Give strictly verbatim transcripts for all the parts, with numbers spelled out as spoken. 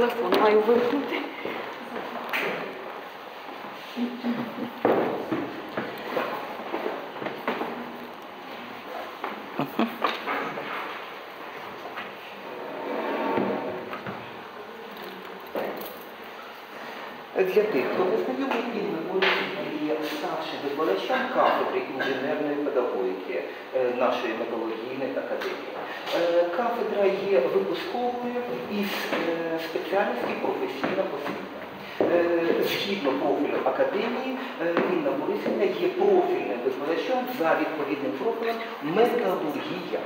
телефон маю вимкнути. Для тих, хто не знайомий, Інна Борисівна є старшим викладачем кафедри інженерної педагогіки нашої металургійної академії. Кафедра є випусковою із спеціальності професійна освіта. Згідно профілю академії, Інна Борисівна є профільним викладачем за відповідним профілем металургія.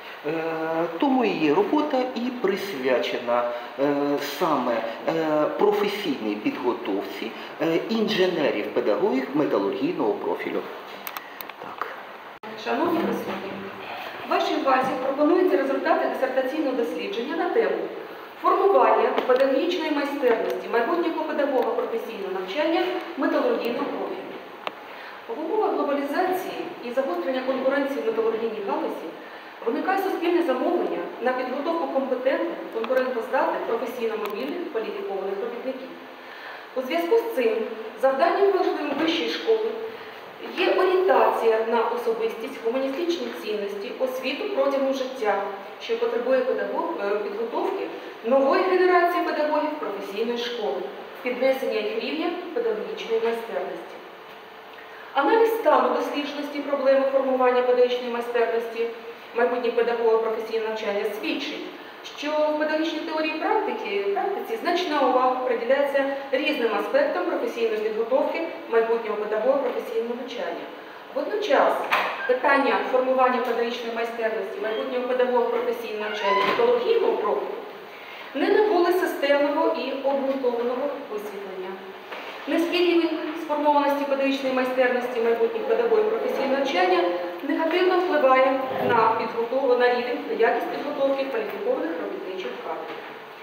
Тому її робота і присвячена саме професійній підготовці інженерів-педагогів металургійного профілю. Так. Шановні присутні, вашій увазі пропонуються результати дисертаційного дослідження на тему формування педагогічної майстерності майбутнього педагога професійного навчання металургійного профілю. В умовах глобалізації і загострення конкуренції в металургійній галузі виникає суспільне замовлення на підготовку компетентних, конкурентоздатних, професійно мобільних, кваліфікованих робітників. У зв'язку з цим завданням важливим вищої школи є орієнтація на особистість, гуманістичні цінності, освіту протягом життя, що потребує педагог... підготовки нової генерації педагогів професійної школи, піднесення їх рівня педагогічної майстерності. Аналіз стану дослідженості проблеми формування педагогічної майстерності майбутніх педагогів професійного навчання свідчить, що в педагогічній теорії практики, практиці значна увага приділяється різним аспектам професійної підготовки майбутнього педагога професійного навчання. Водночас питання формування педагогічної майстерності майбутнього педагога професійного навчання металургійного профілю не набули системного і обґрунтованого висвітлення. Низький рівень сформованості педагогічної майстерності майбутніх педагогів професійного навчання негативно впливає на підготовку, на рівень, на якість підготовки кваліфікованих робітничих кадрів.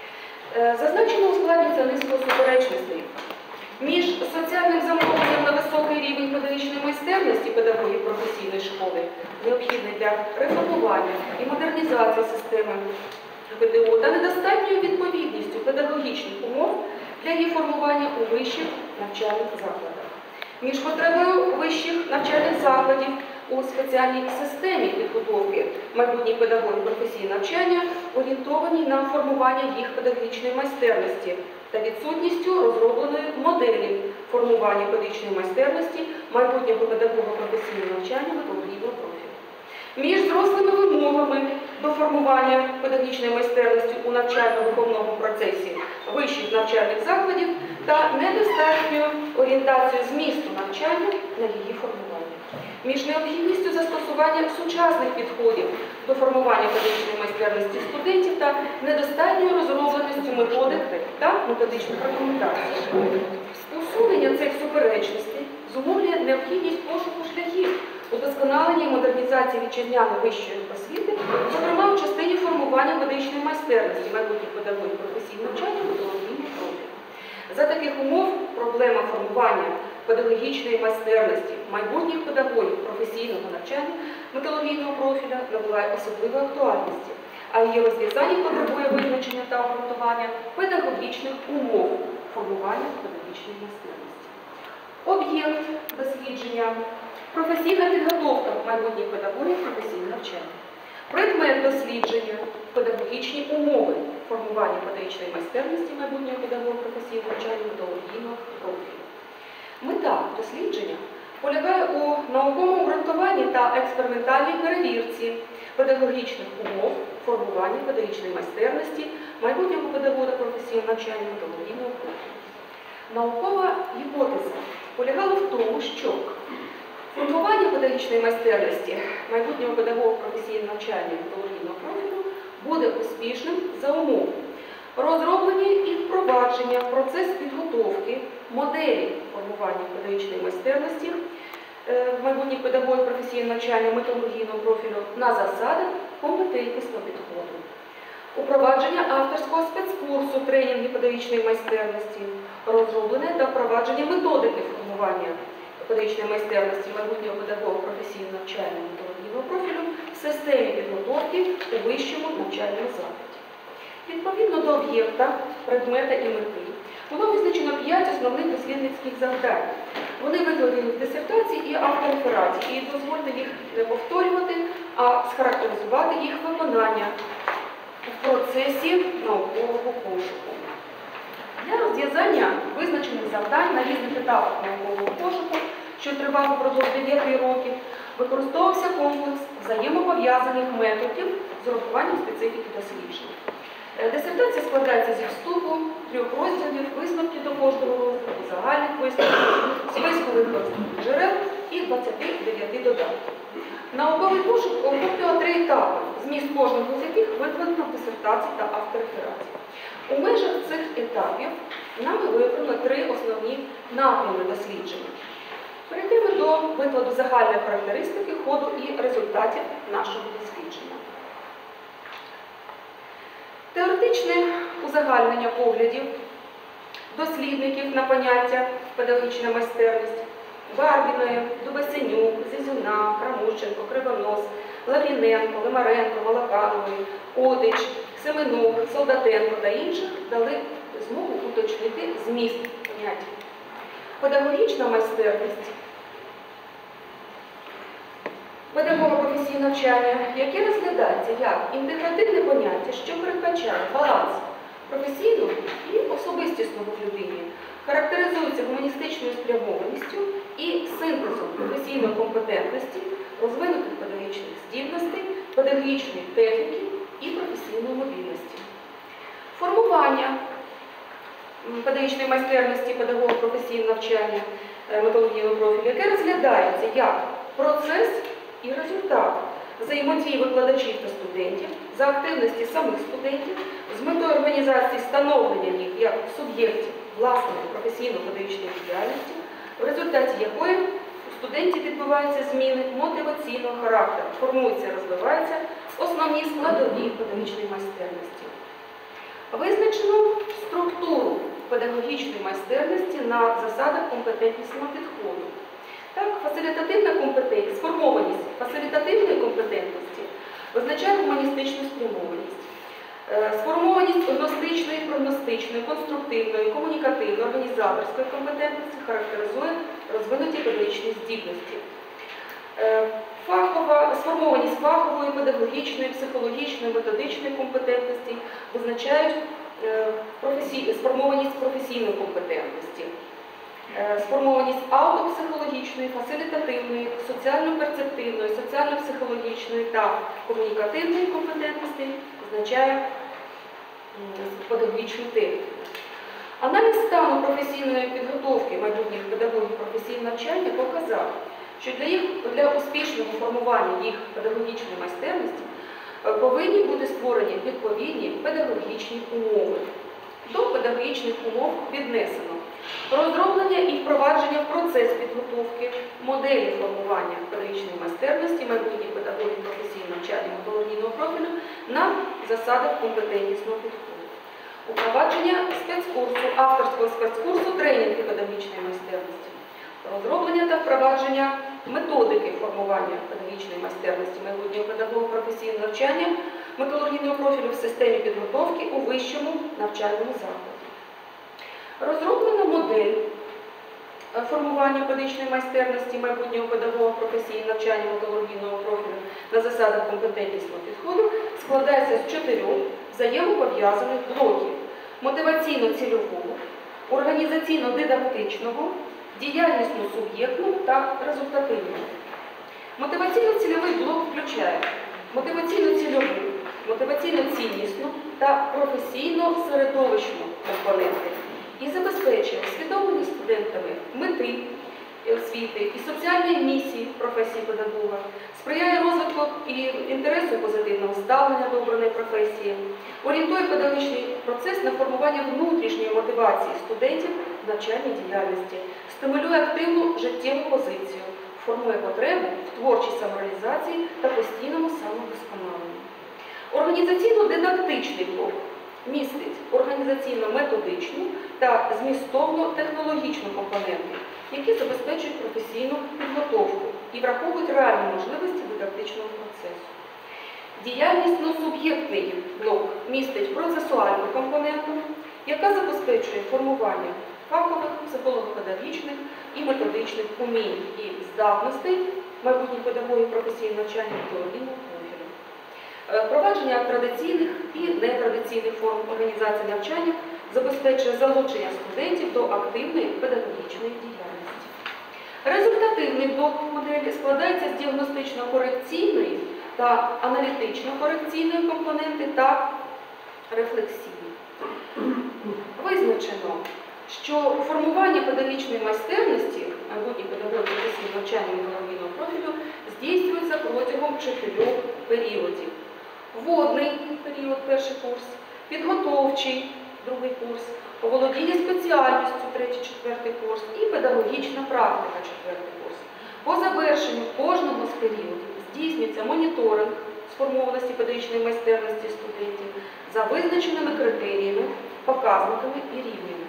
Зазначено ускладнюється низка суперечностей між соціальним замовленням на високий рівень педагогічної майстерності педагогів професійної школи, необхідний для реформування і модернізації системи ПТО, та недостатньою відповідністю педагогічних умов для її формування у вищих навчальних закладах. Між потребою вищих навчальних закладів у спеціальній системі підготовки майбутніх педагогів професійного навчання, орієнтованій на формування їх педагогічної майстерності та відсутністю розробленої моделі формування педагогічної майстерності майбутнього педагога професійного навчання металургійного профілю. Між зрослими вимогами до формування педагогічної майстерності у навчально-виховному процесі вищих навчальних закладів та недостатньою орієнтацією змісту навчання на її формування. Між необхідністю застосування сучасних підходів до формування педагогічної майстерності студентів та недостатньою розробленістю методик та методичних рекомендацій. Усунення цих суперечностей зумовлює необхідність пошуку шляхів удосконалення і модернізації вітчизняної вищої освіти, зокрема у частині формування педагогічної майстерності майбутніх педагогів професійного навчання металургійного профілю. За таких умов проблема формування педагогічної майстерності майбутніх педагогів професійного навчання металургійного профіля набуває особливої актуальності, а її розв'язання потребує визначення та обґрунтування педагогічних умов формування педагогічної майстерності. Об'єкт дослідження – професійна підготовка майбутніх педагогів професійного навчання. Предмет дослідження – педагогічні умови формування педагогічної майстерності майбутнього педагога професійного навчання металургійного профілю. Мета дослідження полягає у науковому обґрунтуванні та експериментальній перевірці педагогічних умов формування педагогічної майстерності майбутнього педагога професійного навчання металургійного профілю. Наукова гіпотеза полягала в тому, що формування педагогічної майстерності майбутнього педагога професійного навчання металургійного профілю буде успішним за умов розроблення і впровадження в процес підготовки моделі формування педагогічної майстерності майбутніх педагогів професійного навчання металургійного профілю на засадах компетентнісного підходу. Упровадження авторського спецкурсу тренінгів педагогічної майстерності, розроблення та впровадження методики формування педагогічної майстерності майбутнього педагога професійного навчання металургійного профілю в системі підготовки у вищому навчальному закладі. Відповідно до об'єкта, предмета і мети було визначено п'ять основних дослідницьких завдань. Вони викладені в дисертації і авторефераті, і дозвольте їх не повторювати, а схарактеризувати їх виконання в процесі наукового пошуку. Для розв'язання визначених завдань на різних етапах наукового пошуку, що тривав упродовж дев'яти років, використовувався комплекс взаємопов'язаних методів з урахуванням специфіки досліджень. Дисертація складається зі вступу, трьох розділів, висновків до кожного розділу, загальних висновків, списку використаних джерел і двадцяти дев'яти додатків. Науковий пошук охоплює три етапи, зміст кожного з яких викладено в дисертації та авторефераті. У межах цих етапів нами вибрано три основні напрями дослідження. Перейдемо до викладу загальної характеристики, ходу і результатів нашого дослідження. Теоретичне узагальнення поглядів дослідників на поняття педагогічна майстерність Барбіної, Дубасенюк, Зізюна, Крамущенко, Кривонос, Лавріненко, Лимаренко, Малаканової, Одич, Семенух, Солдатенко та інших дали змогу уточнити зміст поняття. Педагогічна майстерність педагога професійного навчання, яке розглядається як інтегративне поняття, що передбачає баланс професійного і особистісного в людині, характеризується гуманістичною спрямованістю і синтезом професійної компетентності, розвинутих педагогічних здібностей, педагогічної техніки і професійної мобільності. Формування педагогічної майстерності педагога професійного навчання методологічного профілю, яке розглядається як процес і результат взаємодії викладачів та студентів за активності самих студентів з метою організації становлення їх як суб'єктів власної професійно-педагогічної діяльності, в результаті якої у студентів відбуваються зміни мотиваційного характеру, формуються і розвиваються основні складові педагогічної майстерності. Визначено структуру педагогічної майстерності на засадах компетентнісного підходу. Так, фасилітативна компетентність, сформованість фасилітативної компетентності визначає гуманістичну спрямованість. Сформованість гностичної, прогностичної, конструктивної, комунікативної, організаторської компетентності характеризує розвинуті педагогічні здібності. Фахова, сформованість фахової, педагогічної, психологічної, методичної компетентності визначають професій, сформованість професійної компетентності. Сформованість аутопсихологічної, фасилітативної, соціально-перцептивної, соціально-психологічної та комунікативної компетентності означає педагогічну техніку. Аналіз стану професійної підготовки майбутніх педагогів професійного навчання показав, що для, їх, для успішного формування їх педагогічної майстерності повинні бути створені відповідні педагогічні умови. До педагогічних умов віднесено розроблення і впровадження в процес підготовки моделі формування педагогічної майстерності майбутніх педагогів професійного навчання методологічного профілю на засадах компетентнісного підходу. Упровадження спецкурсу, авторського спецкурсу тренінгів педагогічної майстерності. Розроблення та впровадження методики формування педагогічної майстерності майбутнього педагога професійного навчання методологічного профілю в системі підготовки у вищому навчальному закладі. Розроблена модель формування педагогічної майстерності майбутнього педагога професійного навчання методологічного профілю на засадах компетентнісного підходу складається з чотирьох взаємопов'язаних блоків: мотиваційно-цільового, організаційно-дидактичного, діяльнісно-суб'єктного та результативного. Мотиваційно-цільовий блок включає мотиваційно-цільову, мотиваційно-ціннісну та професійно-середовищну компоненти і забезпечує усвідомленість студентами мети освіти і соціальної місії професії педагога, сприяє розвитку і інтересу позитивного ставлення до обраної професії, орієнтує педагогічний процес на формування внутрішньої мотивації студентів в навчальній діяльності, стимулює активну життєву позицію, формує потребу в творчій самореалізації та постійному самовдосконаленні. Організаційно-дидактичний блок містить організаційно-методичну та змістовно-технологічну компоненти, які забезпечують професійну підготовку і враховують реальні можливості дидактичного процесу. Діяльність-суб'єктний блок містить процесуальну компоненту, яка забезпечує формування фахових, психолого-педагогічних і методичних умінь і здатностей майбутніх педагогів професійного навчання методичного профілю. Е, Впровадження традиційних і нетрадиційних форм організації навчання забезпечує залучення студентів до активної педагогічної діяльності. Результативний блок моделі складається з діагностично-корекційної та аналітично-корекційної компоненти та рефлексії. Визначено, що формування педагогічної майстерності майбутніх педагогів професійного навчання методичного профілю здійснюється протягом чотирьох періодів. Вводний період, перший курс, підготовчий, другий курс, оволодіння спеціальністю, третій, четвертий курс і педагогічна практика, четвертий курс. По завершенню кожного з періодів здійснюється моніторинг сформованості педагогічної майстерності студентів за визначеними критеріями, показниками і рівнями.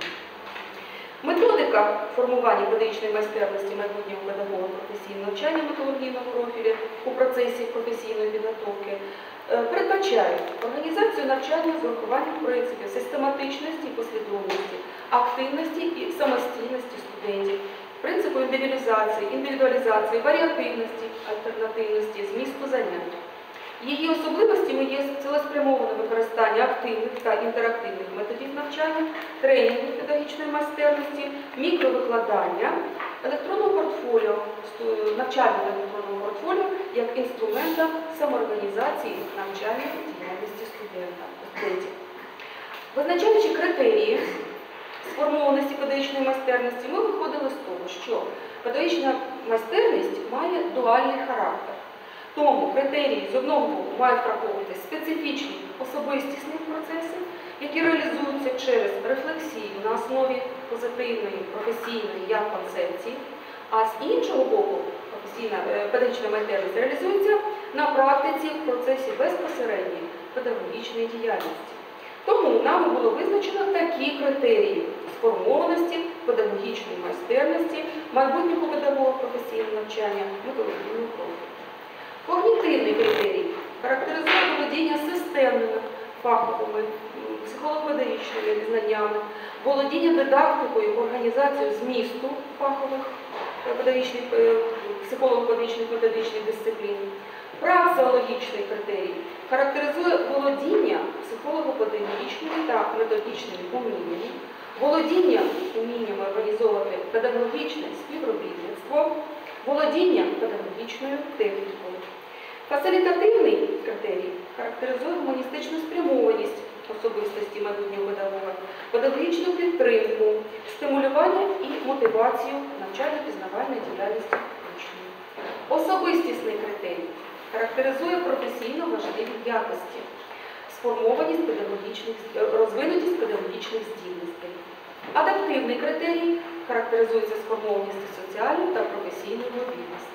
Методика формування педагогічної майстерності майбутнього педагога професійного навчання методичного профілю у процесі професійної підготовки е, передбачає організацію навчання з урахуванням принципів систематичності, послідовності, активності і самостійності студентів, принципу індивідуалізації, індивідуалізації, варіативності, альтернативності, змісту занять. Її особливостями є цілеспрямоване використання активних та інтерактивних методів навчання, тренінгів педагогічної майстерності, мікровикладання, електронного портфоліо, навчального електронного портфоліо як інструмента самоорганізації навчальної діяльності студентів. Визначаючи критерії сформованості педагогічної майстерності, ми виходили з того, що педагогічна майстерність має дуальний характер. Тому критерії з одного боку мають враховувати специфічні особистісні процеси, які реалізуються через рефлексію на основі позитивної, професійної я концепції, а з іншого боку професійна педагогічна майстерність реалізується на практиці в процесі безпосередньої педагогічної діяльності. Тому нами було визначено такі критерії сформованості педагогічної майстерності майбутнього педагога професійного навчання методичного профілю. Когнітивний критерій характеризує володіння системними, фаховими, психолого-педагогічними знаннями, володіння дидактикою, організацією змісту фахових педагогічних, психолого-педагогічних методичних дисциплін. Праксеологічний критерій характеризує володіння психолого-педагогічними та методичними уміннями, володіння уміннями організовувати педагогічне співробітництво, володіння педагогічною технікою. Фасилітативний критерій характеризує гуманістичну спрямованість особистості майбутнього педагога, педагогічну підтримку, стимулювання і мотивацію навчально-пізнавальної діяльності учнів. Особистісний критерій характеризує професійно важливі якості, сформованість педагогічних, розвинутість педагогічних здібностей. Адаптивний критерій характеризується сформованістю соціальної та професійної мобільності.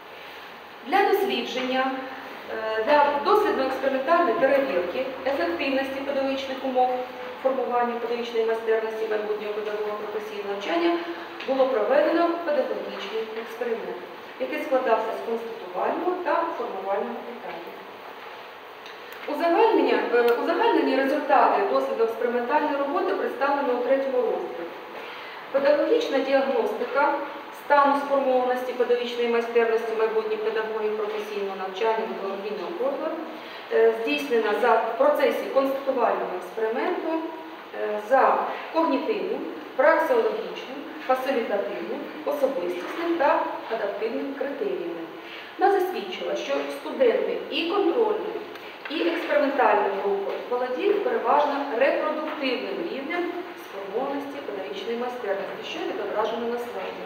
Для дослідження, для дослідно-експериментальної перевірки ефективності педагогічних умов формування педагогічної майстерності майбутнього педагога професійного навчання було проведено педагогічний експеримент, який складався з констатувального та формувального питання. Узагальнення, узагальнені результати дослідно-експериментальної роботи представлено у третьому розділі. Педагогічна діагностика стану сформованості педагогічної майстерності майбутніх педагогів професійного навчання методичного профілю здійснена за в процесі констатувального експерименту за когнітивним, праксеологічним, фасилітативним, особистісним та адаптивним критеріями. Вона засвідчила, що студенти і контрольної, і експериментальної групи володіють переважно репродуктивним рівнем сформованості педагогічної майстерності, що відображено на слайді.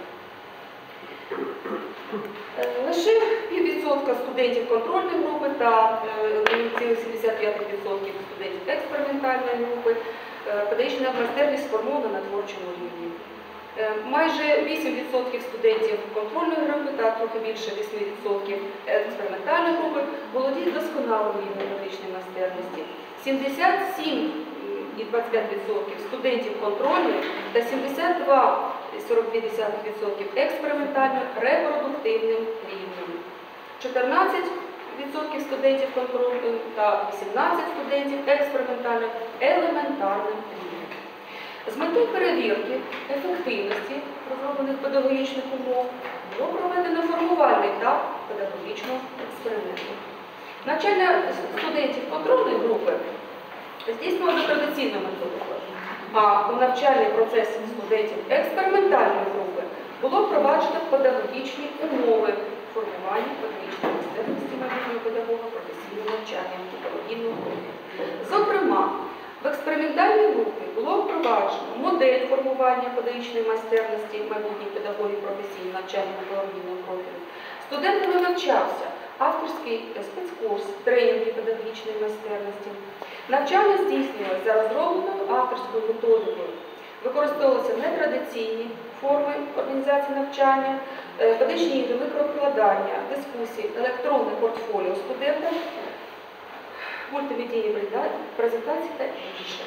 Лише піввідсотка студентів контрольної групи та сімдесят п'ять відсотків студентів експериментальної групи педагогічна майстерність сформована на творчому рівні. Майже вісім відсотків студентів контрольної групи та трохи більше вісім відсотків експериментальної групи володіють досконалим рівнем педагогічної майстерності. сімдесят сім і двадцять п'ять відсотків студентів контрольної та сімдесят два і сорок дві відсотки експериментально репродуктивним рівнем. чотирнадцять відсотків студентів контрольним та вісімнадцять відсотків студентів експериментальним елементарним рівнем. З метою перевірки ефективності розроблених педагогічних умов було проведено формувальний етап педагогічного експерименту. Навчання студентів контрольної групи здійснювало за традиційною методикою, а у навчальний процес студентів експериментальної групи було впроваджено педагогічні умови формування педагогічної майстерності майбутнього педагога професійного навчання методологійного профілю. Зокрема, в експериментальній групі було впроваджено модель формування педагогічної майстерності майбутніх педагогів професійного навчання методологійного профілю. Студентами навчався авторський спецкурс тренінги педагогічної майстерності. Навчання здійснювалося за розробленою авторською методикою. Використовувалися нетрадиційні форми організації навчання, педагогічні ігри, мікрокладання, дискусії, електронне портфоліо студента, мультимедійні презентації та інше.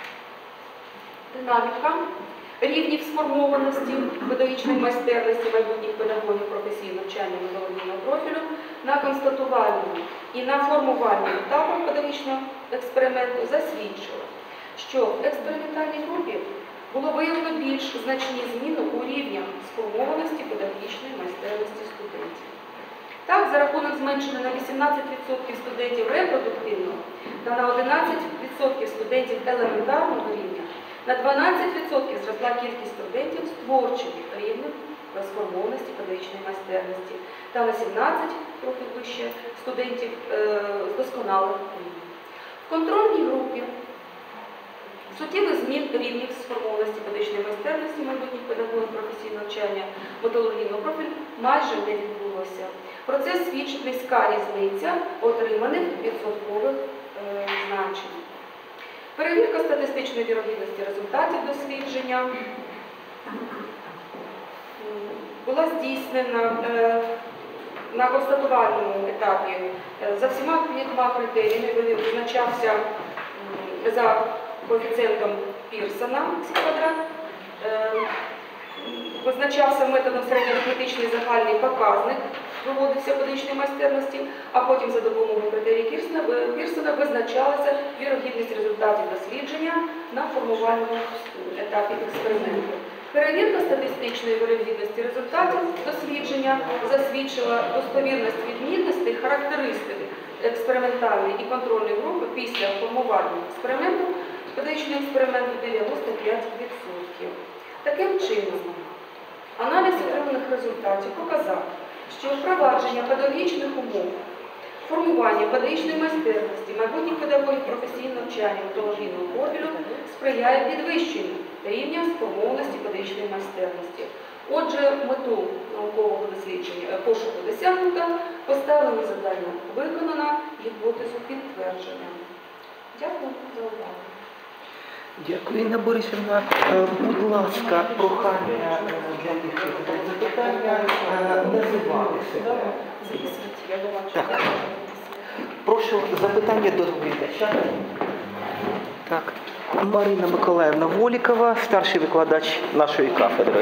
Динаміка рівнів сформованості педагогічної майстерності майбутніх педагогів професійного навчання методологійного профілю на констатувальному і на формувальному етапах педагогічного експерименту засвідчила, що в експериментальній групі було виявлено більш значні зміни у рівнях сформованості педагогічної майстерності студентів. Так, за рахунок зменшення на вісімнадцять відсотків студентів репродуктивного та на одинадцять відсотків студентів елементарного рівня, на дванадцять відсотків зросла кількість студентів з творчим рівнем сформованості педагогічної майстерності та на сімнадцять відсотків, трохи вище, студентів е, з досконалим рівнем. В контрольній групі суттєвих змін рівнів сформованості педагогічної майстерності майбутніх педагогів професійного навчання методологійного профілю майже не відбулося. Про це свідчить низька різниця отриманих відсоткових е, значень. Перевірка статистичної вірогідності результатів дослідження була здійснена е, на констатувальному етапі за всіма п'ятьма критеріями. Визначався е, за коефіцієнтом Пірсона х квадрат, е, визначався методом середньоарифметичний загальний показник, виводився педагогічної майстерності, а потім за допомогою критерії Пірсона, Пірсона визначалася вірогідність результатів дослідження на формувальному етапі експерименту. Перевірка статистичної вірогідності результатів дослідження засвідчила достовірність відмінностей характеристик експериментальної і контрольної групи після формувального експерименту педагогічного експерименту дев'яносто п'ять відсотків. Таким чином, аналіз отриманих результатів показав, що впровадження педагогічних умов, формування педагогічної майстерності майбутніх педагогів професійного навчання методологійного профілю сприяє підвищенню рівня сформованості педагогічної майстерності. Отже, мету наукового дослідження пошуку досягнута, поставлені завдання виконано, гіпотезу підтвердження. Дякую за увагу. Дякую, Інна Борисівна. Е, Будь ласка, прохання е, для тих, хто задають запитання, е, називати себе. Так. Прошу запитання до доповідача. Так. Марина Миколаївна Волікова, старший викладач нашої кафедри.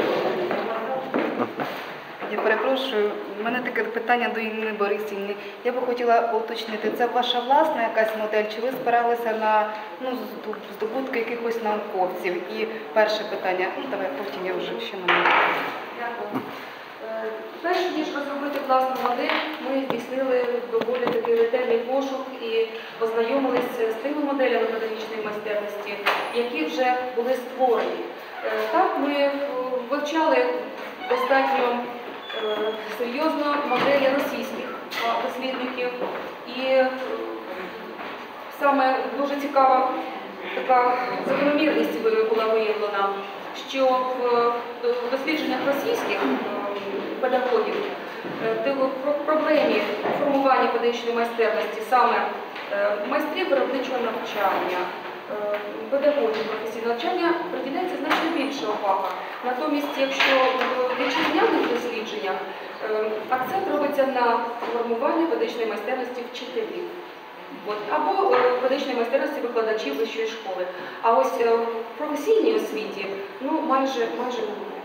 Я перепрошую, в мене таке питання до Інни Борисівни. Я би хотіла уточнити, це ваша власна якась модель, чи ви спиралися на ну, здобутки якихось науковців? І перше питання, ну давай потім я вже ще мене. Дякую. Е, Перш ніж розробити власну модель, ми здійснили доволі такий ретельний пошук і ознайомилися з тими моделями педагогічної майстерності, які вже були створені. Е, Так, ми вивчали достатньо е, серйозно моделі російських а, дослідників, і е, саме дуже цікава така закономірність була виявлена, що в дослідженнях російських педагогів в проблемі формування педагогічної майстерності саме майстрів виробничого навчання, педагогів професійного навчання приділяється значно більша увага. Натомість, якщо в вітчизняних дослідженнях акцент робиться на формуванні педагогічної майстерності вчителів. От, або е, педагогічної майстерності викладачів вищої школи. А ось е, в професійній освіті ну, майже, майже немає.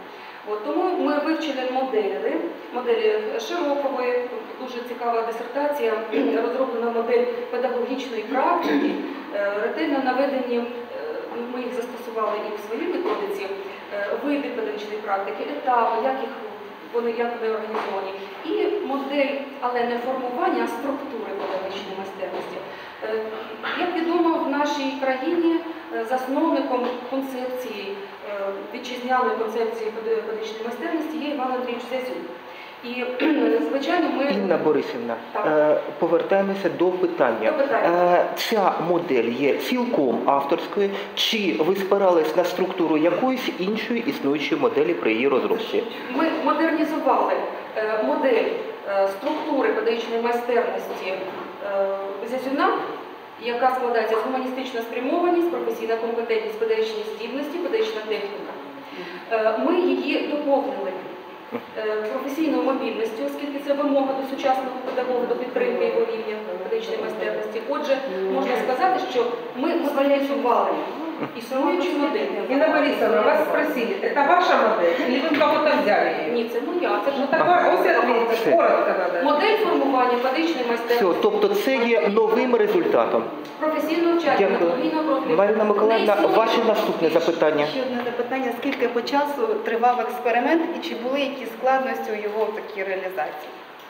От, тому ми вивчили моделі, моделі Широкової, дуже цікава дисертація, розроблена модель педагогічної практики, е, ретельно наведені, е, ми їх застосували і в своїй методиці, е, види педагогічної практики, етапи, як їх вони як вони організовані, і модель, але не формування, а структури педагогічної майстерності. Е, Як відомо, в нашій країні е, засновником концепції, е, вітчизняної концепції педагогічної майстерності є Іван Андрійович Зязюк. І, звичайно, ми... Інна Борисівна, Так. е, повертаємося до питання. До питання. Е, Ця модель є цілком авторською, чи ви спирались на структуру якоїсь іншої існуючої моделі при її розробці? Ми модернізували е, модель е, структури педагогічної майстерності е, Зязюна, яка складається з гуманістична спрямованість, професійна компетентність, педагогічні здібності, педагогічна техніка. Е, Ми її доповнили е, професійною мобільністю, оскільки це вимога до сучасного педагога, до підтримки його рівня педагогічної майстерності. Отже, можна сказати, що ми модернізували існуючу модель. Инна Борисовна, вас спросили, это ваша модель или вы кого-то взяли ее? Ні, це моя, це ж Ну так вы пусть ответите, коротко надо. модель формування педагогічної майстерності. Все, тобто це є новим результатом. Професійного вчання, Дякую. педагогічного профілю. Марина Миколаївна, Не існує ваше наступне більше. запитання. Ще одне запитання: скільки по часу тривав експеримент і чи були якісь складності у його такій реалізації?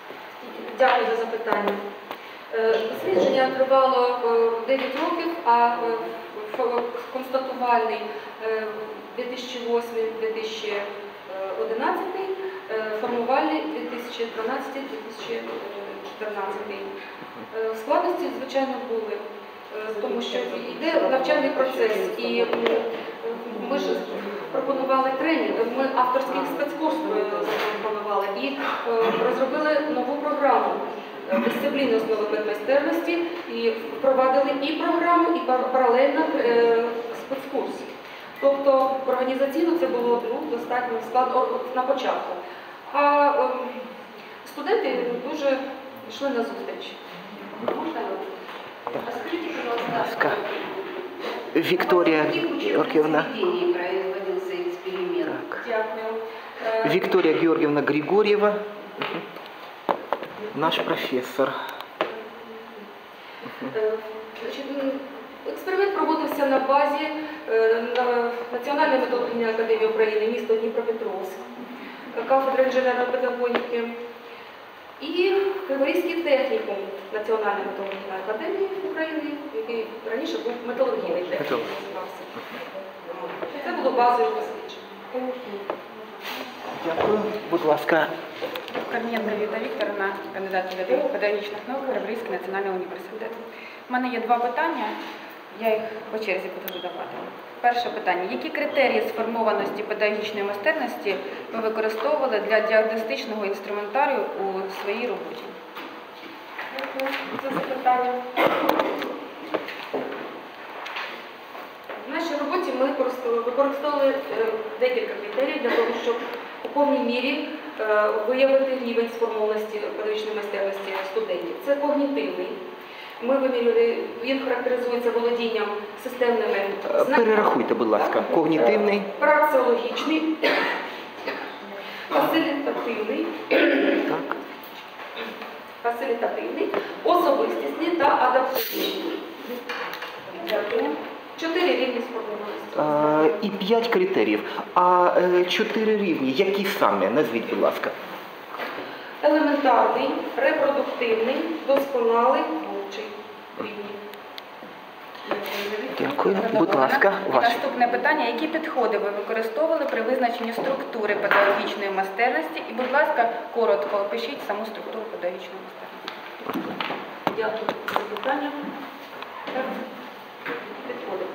Дякую за запитання. Е, Дослідження тривало е, дев'ять років, а е, ф- констатувальний е, дві тисячі восьмий - дві тисячі одинадцятий, е, формувальний дві тисячі дванадцятий - дві тисячі чотирнадцятий. Е, Складності, звичайно, були, е, тому що йде навчальний процес, і м, ми ж пропонували тренінг, ми авторський спецкурс е, запропонували і е, розробили нову програму е, дисципліни основи педмайстерності, і впровадили і програму, і пар- паралельно е, спецкурс. Тобто організаційно це було ну, достатньо складно на початку. А е, студенти дуже йшли на зустріч. Можна? А скажіть, будь ласка, Вікторія Георгіївна. производился эксперимент. Так. дякую. Е, Вікторія Георгіївна Григор'єва, Мгм. наш професор. Е, значить, м, Експеримент проводився на базі е, на Національної методичної академії України, місто Дніпропетровськ, кафедра інженерної педагогіки і Криворізький технікум Національної методичної академії України, який раніше був металургійний технікум називався. Це було базове дослідження. Дякую. Будь ласка. Корнієнко Віта Вікторовна, кандидат педагогів педагогічних наук, Криворізький національний університет. У мене є два питання, я їх по черзі буду задавати. Перше питання. Які критерії сформованості педагогічної майстерності ви використовували для діагностичного інструментарію у своїй роботі? Дякую за запитання. В нашій роботі ми користу- використовували е, декілька критерій для того, щоб у повній мірі е, виявити рівень сформованості педагогічної майстерності студентів. Це когнітивний. Ми вимірювали, він характеризується володінням системними Е, знаннями. Перерахуйте, будь ласка. Когнітивний. Праксеологічний, фасилітативний, Так. фасилітативний, особистісний та адаптивний. Дякую. Чотири рівні сформованості. Е, І п'ять критеріїв. А е, чотири рівні, які саме? Назвіть, будь ласка. Елементарний, репродуктивний, досконалий, творчий рівні. Дякую. Будь ласка, І ваше. наступне питання. Які підходи ви використовували при визначенні структури педагогічної майстерності? І, будь ласка, коротко опишіть саму структуру педагогічної майстерності. Дякую за питання. Підходи.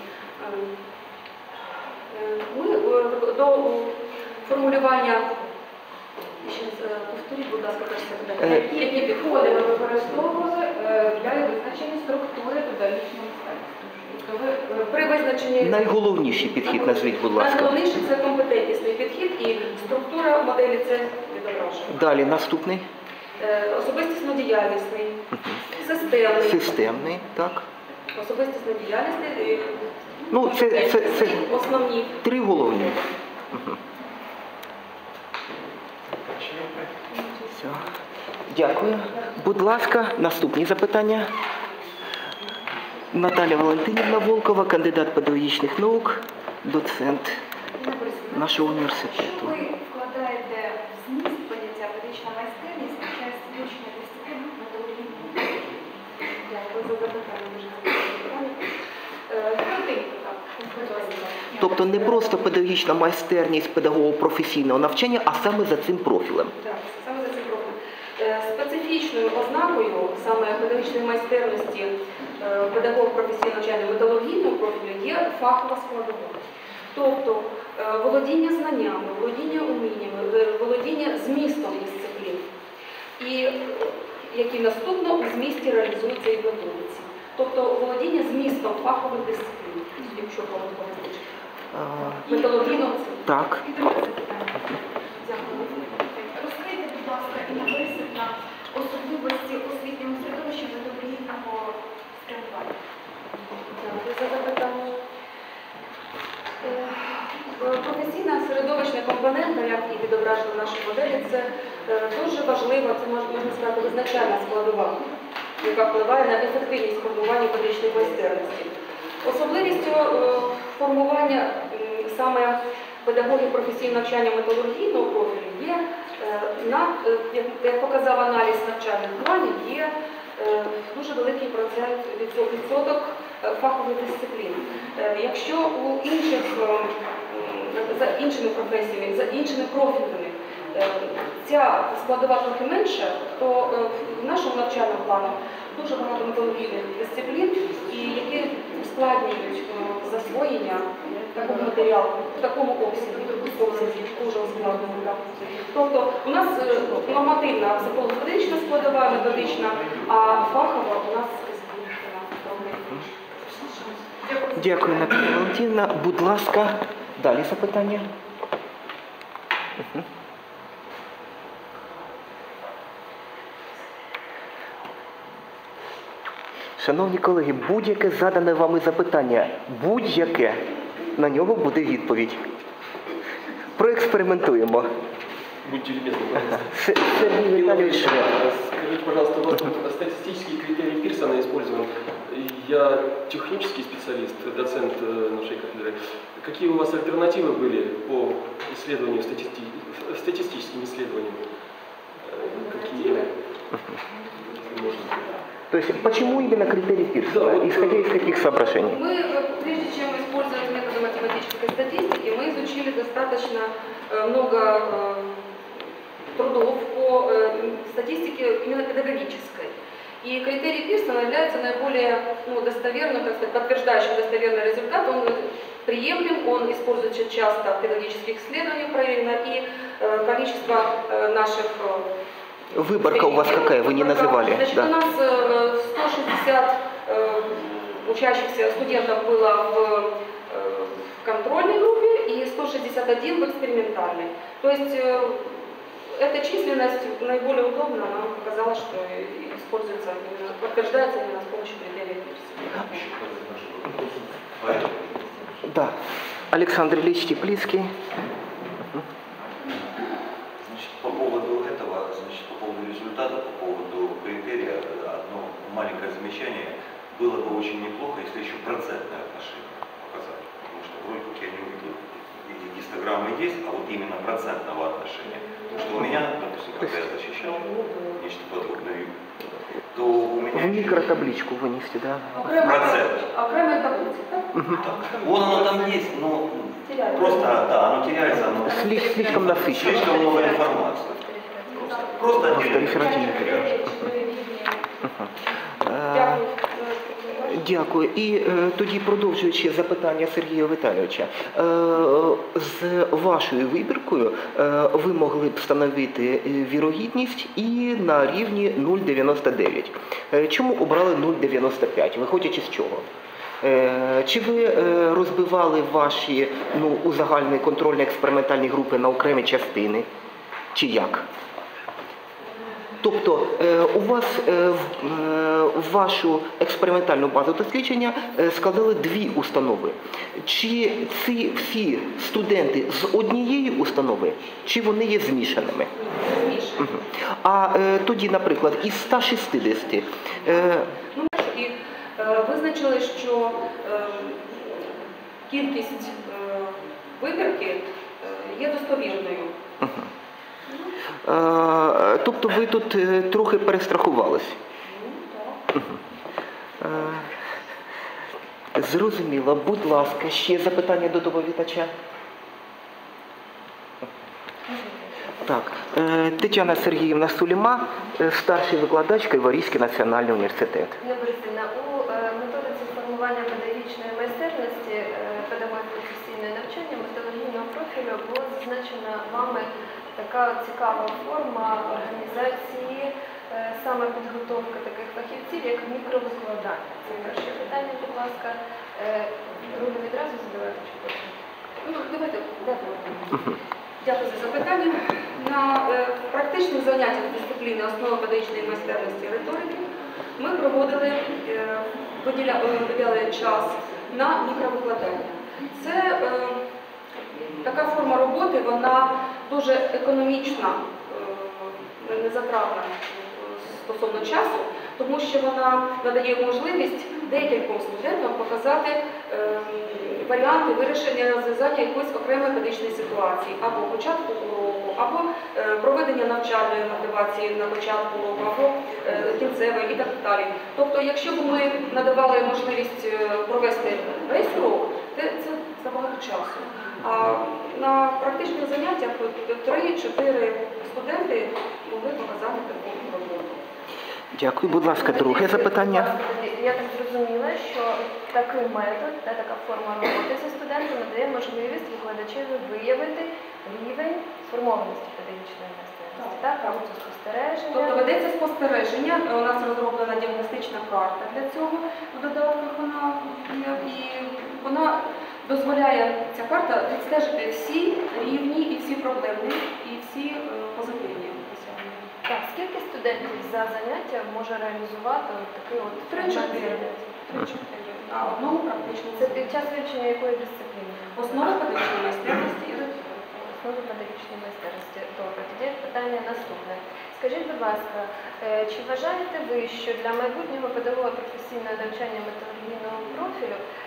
Е, Ми е, до формулювання, ще раз, е, повторіть, будь ласка, перше запитання. Е, Які- Які підходи ви використовували е, для визначення структури педагогічної майстерності? Тобто ви е, при визначенні Найголовніший підхід назвіть, будь ласка. найголовніше це компетентнісний підхід і структура моделі це відображує. Далі наступний. Е, Особистісно-діяльнісний, системний, Системний. Так. особистісно-діяльнісний, е, Ну, це, це, це компетентність, основні. три головні. Мгм. Дякую. Будь ласка, наступні запитання. Наталя Валентинівна Волкова, кандидат педагогічних наук, доцент нашого університету. Що ви вкладаєте в зміст поняття педагогічна майстерність під час вивчення дисциплін методологічного мовлення? Дякую за запитання. Дуже запитання. Е, коротенько, так, будь ласка. Тобто не просто педагогічна майстерність педагого-професійного навчання, а саме за цим профілем. Так, саме за цим профілем. Е, Специфічною ознакою саме педагогічної майстерності е, педагога професійного навчання методологічного профілю є фахова складова. Тобто е, володіння знаннями, володіння уміннями, е, володіння змістом дисциплін, і е, які наступно у змісті реалізуються і в методиці. Тобто володіння змістом фахових дисциплін, якщо коротко визначити. А, Методологійного це. Так. І друге запитання. Дякую. Розкрийте, будь ласка, Інна Борисівна, особливості освітнього середовища методологічного спрямування. Дякую за запитання. Е, Професійна середовищна компонента, як і відображено в нашій моделі, це е, дуже важлива, це мож- можна сказати, визначальна складова, яка впливає на ефективність формування педагогічної майстерності. Особливістю е, формування м, саме педагогів професійного навчання методологійного профілю є, е, на, е, як, як показав аналіз навчальних планів, є е, дуже великий процент відсо- відсоток е, фахових дисциплін. Е, Якщо у інших, е, м, за іншими професіями, за іншими профілями е, ця складова трохи менша, то е, в нашому навчальному плані дуже багато методологічних дисциплін, і які ускладнюють е, засвоєння такого матеріалу в такому обсязі, обсязі дуже ускладнено. Тобто у нас е, нормативна психолого-педагогічна складова, методична, а фахова у нас збільшена трохи. Дякую, Наталя Валентинівна. Будь ласка, далі запитання. Мгм. Шановні колеги, будь-яке задане вами запитання, будь-яке, на нього буде відповідь. Проекспериментуємо. Будьте любезны, пожалуйста. С- Сергій Віталійович Швед. Скажите, пожалуйста, у вас тут статистический критерий Пирсона использован. Я технический специалист, доцент э, нашей кафедры. Какие у вас альтернативы были по исследованию, статисти- статистическим исследованиям? Э, Какие? Если можно. То есть, почему именно критерий Да, Пирсона? вот, Исходя из каких соображений? Мы, э, прежде чем использовать методы математической статистики, мы изучили достаточно э, много э, трудов по э, статистике именно педагогической. И критерий Пирсона является наиболее ну, достоверным, так сказать, подтверждающим достоверный результат. Он приемлем, он используется часто в педагогических исследованиях проверено, и э, количество э, наших э, Выборка у вас какая? Вы не называли. Значит, Да. у нас э, сто шестьдесят э, учащихся студентов было в э, контрольной группе и сто шестьдесят один в экспериментальной. То есть э, эта численность наиболее удобна, нам показалось, что и- используется, именно, подтверждается именно с помощью критерия Пирсона. Да. Александр Ильич Теплицкий. Значит, по поводу этого, значит, по поводу результата, по поводу критерия, одно маленькое замечание. Было бы очень неплохо, если еще процентное отношение показать. Потому что вроде как я не увидел, эти гистограммы есть, а вот именно процентного отношения. Потому что у меня, допустим, когда я защищал нечто подобное, то у меня... В микротабличку вынести, да? Процент. Окремой таблицы, так? Так, вон оно там есть, но Теряется. просто, да, оно теряется, оно Сли- слишком насыщенно. слишком много информации. Просто, просто Просто отдельно. реферативненько. Е, Дякую. Дякую. І е, тоді, продовжуючи запитання Сергія Віталійовича, е, з вашою вибіркою е, ви могли б встановити е, вірогідність і на рівні нуль цілих дев'яносто дев'ять. Е, чому обрали нуль цілих дев'яносто п'ять? Виходячи з чого? Е, Чи ви е, розбивали ваші ну, узагальні контрольно-експериментальні групи на окремі частини? Чи як? Тобто е, у вас е, в е, в вашу експериментальну базу дослідження е, складали дві установи. Чи ці всі студенти з однієї установи, чи вони є змішаними? Мгм. А е, тоді, наприклад, із ста шістдесяти е, Ну, і е, визначили, що е, кількість е, вибірки е, є достовірною. е, тобто ви тут е, трохи перестрахувались? Ну, так. Е, Зрозуміло. Будь ласка, ще запитання до доповідача? Так, е, Тетяна Сергіївна Суліма, е, старший викладач Криворізький національний університет. Ніна Борисівна, у е, методиці формування педагогічної майстерності, е, педагогів професійного навчання, методологічного профілю було зазначена вами така цікава форма організації, е, саме підготовки таких фахівців, як мікровикладання. Це перше питання, будь ласка. Е, Друге відразу задавати чи потім? Ну, давайте, дякую. Дякую за запитання. На е, практичних заняттях дисципліни основи педагогічної майстерності і риторики ми проводили, е, виділя, е, виділяли час на мікровикладання. Це е, така форма роботи, вона дуже економічна, е, незатратна стосовно часу, тому що вона надає можливість декільком студентам показати е, варіанти вирішення розв'язання якоїсь окремої педагогічної ситуації, або початку уроку, або е, проведення навчальної мотивації на початку уроку, або е, кінцевої і так далі. Тобто, якщо б ми надавали можливість е, провести весь урок, це, це забагато часу. А на практичних заняттях три-чотири студенти могли показати таку роботу. Дякую. Будь ласка, друге запитання. Я так зрозуміла, що такий метод, та така форма роботи зі студентами дає можливість викладачеві виявити рівень сформованості педагогічної майстерності, так, робиться спостереження. Тобто ведеться спостереження, у нас розроблена діагностична карта для цього, в додатках вона є, і вона дозволяє, ця карта, відстежити всі рівні і всі проблемні, і всі е, позитивні досягнення. Так, скільки студентів за заняття може реалізувати от такий от Три-чотири. формат? А одному практично Це під час вивчення якої дисципліни? основа педагогічної майстерності і риторики. Основи педагогічної майстерності. Добре, тоді питання наступне. Скажіть, будь ласка, е, чи вважаєте ви, що для майбутнього педагога професійного навчання методологічного профілю е,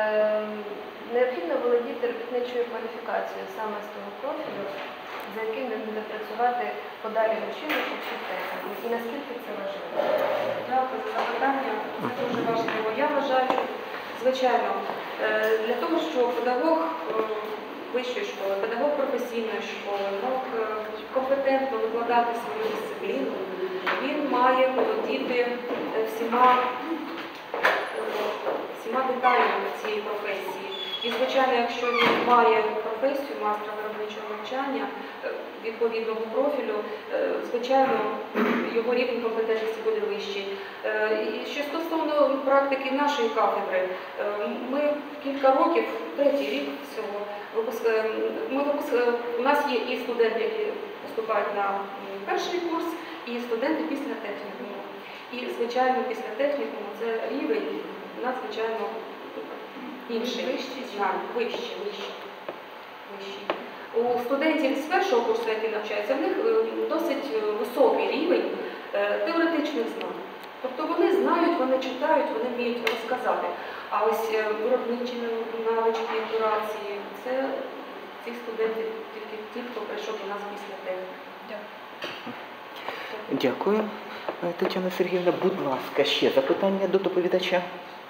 необхідно володіти робітничою кваліфікацією саме з того профілю, за яким він буде працювати подалі в училищі чи в техніку? І наскільки це важливо? Дякую за запитання. Це дуже важливо. Я вважаю, що, звичайно, е, для того, щоб педагог е, вищої школи, педагог професійної школи мог е, компетентно викладати свою дисципліну, він має володіти е, всіма, е, всіма деталями цієї професії. І, звичайно, якщо він має професію майстра виробничого навчання е, відповідного профілю, е, звичайно, його рівень компетентності буде вищий. Е, І що стосовно практики нашої кафедри, е, ми кілька років, третій рік всього, випускаємо, ми випускаємо, у нас є і студенти, які поступають на м, перший курс, і студенти після технікуму. І, звичайно, після технікуму це рівень надзвичайно інший, вищий, вищий, вищий, вищий. У студентів з першого курсу, які навчаються, в них е, досить е, високий рівень е, теоретичних знань. Тобто вони знають, вони читають, вони вміють розказати. А ось е, виробничі навички, операції – це ці студенти, тільки ті, хто прийшов до нас після техніки. Дякую. Е, Тетяна Сергіївна, будь ласка, ще запитання до доповідача.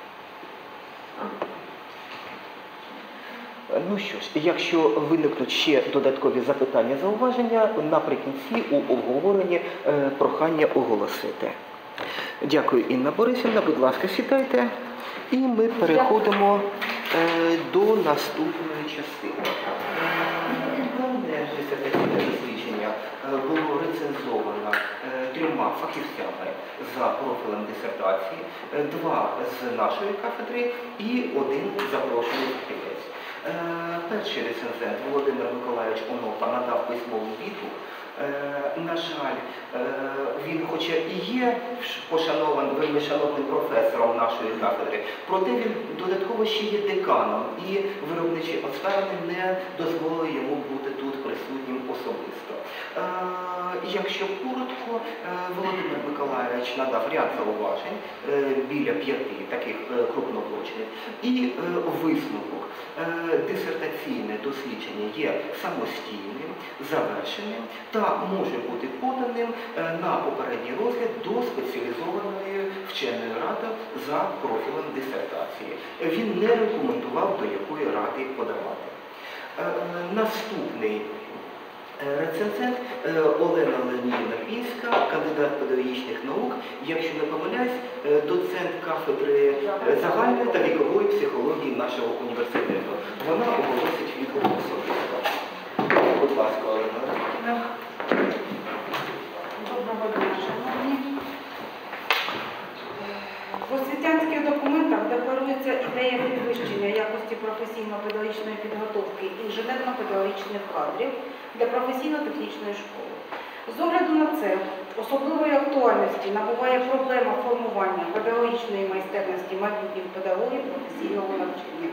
Ну що ж, якщо виникнуть ще додаткові запитання, зауваження, наприкінці у обговоренні е, прохання оголосити. Дякую, Інна Борисівна, будь ласка, сідайте. І ми переходимо е, до наступної частини. Дане дисертаційне дослідження е, було рецензовано е, трьома фахівцями за профілем дисертації, е, два з нашої кафедри і один запрошений фахівець. Е, Перший рецензент Володимир Миколайович Онопа надав письмову відгук Е, На жаль, е, він хоча і є пошанованим, вельми шановним професором нашої кафедри, проте він додатково ще є деканом, і виробничі обставини не дозволили йому бути тут присутнім особисто. Е, Якщо коротко, е, Володимир Миколайович надав ряд зауважень, е, біля п'яти таких е, крупноблочних, і е, висновок. Е, Дисертаційне дослідження є самостійним, завершеним та може бути поданим е, на попередній розгляд до спеціалізованої вченої ради за профілем дисертації. Він не рекомендував, до якої ради подавати. Е, Наступний рецензент Олена Леонідівна Пінська, кандидат педагогічних наук, якщо не помиляюсь, доцент кафедри загальної та вікової психології нашого університету. Вона оголосить відгук особисто. Будь ласка, Олена. Доброго дня, шановні. В освітянських документах декларується ідея підвищення якості професійно-педагогічної підготовки інженерно-педагогічних кадрів для професійно-технічної школи. З огляду на це особливої актуальності набуває проблема формування педагогічної майстерності майбутніх педагогів професійного навчання.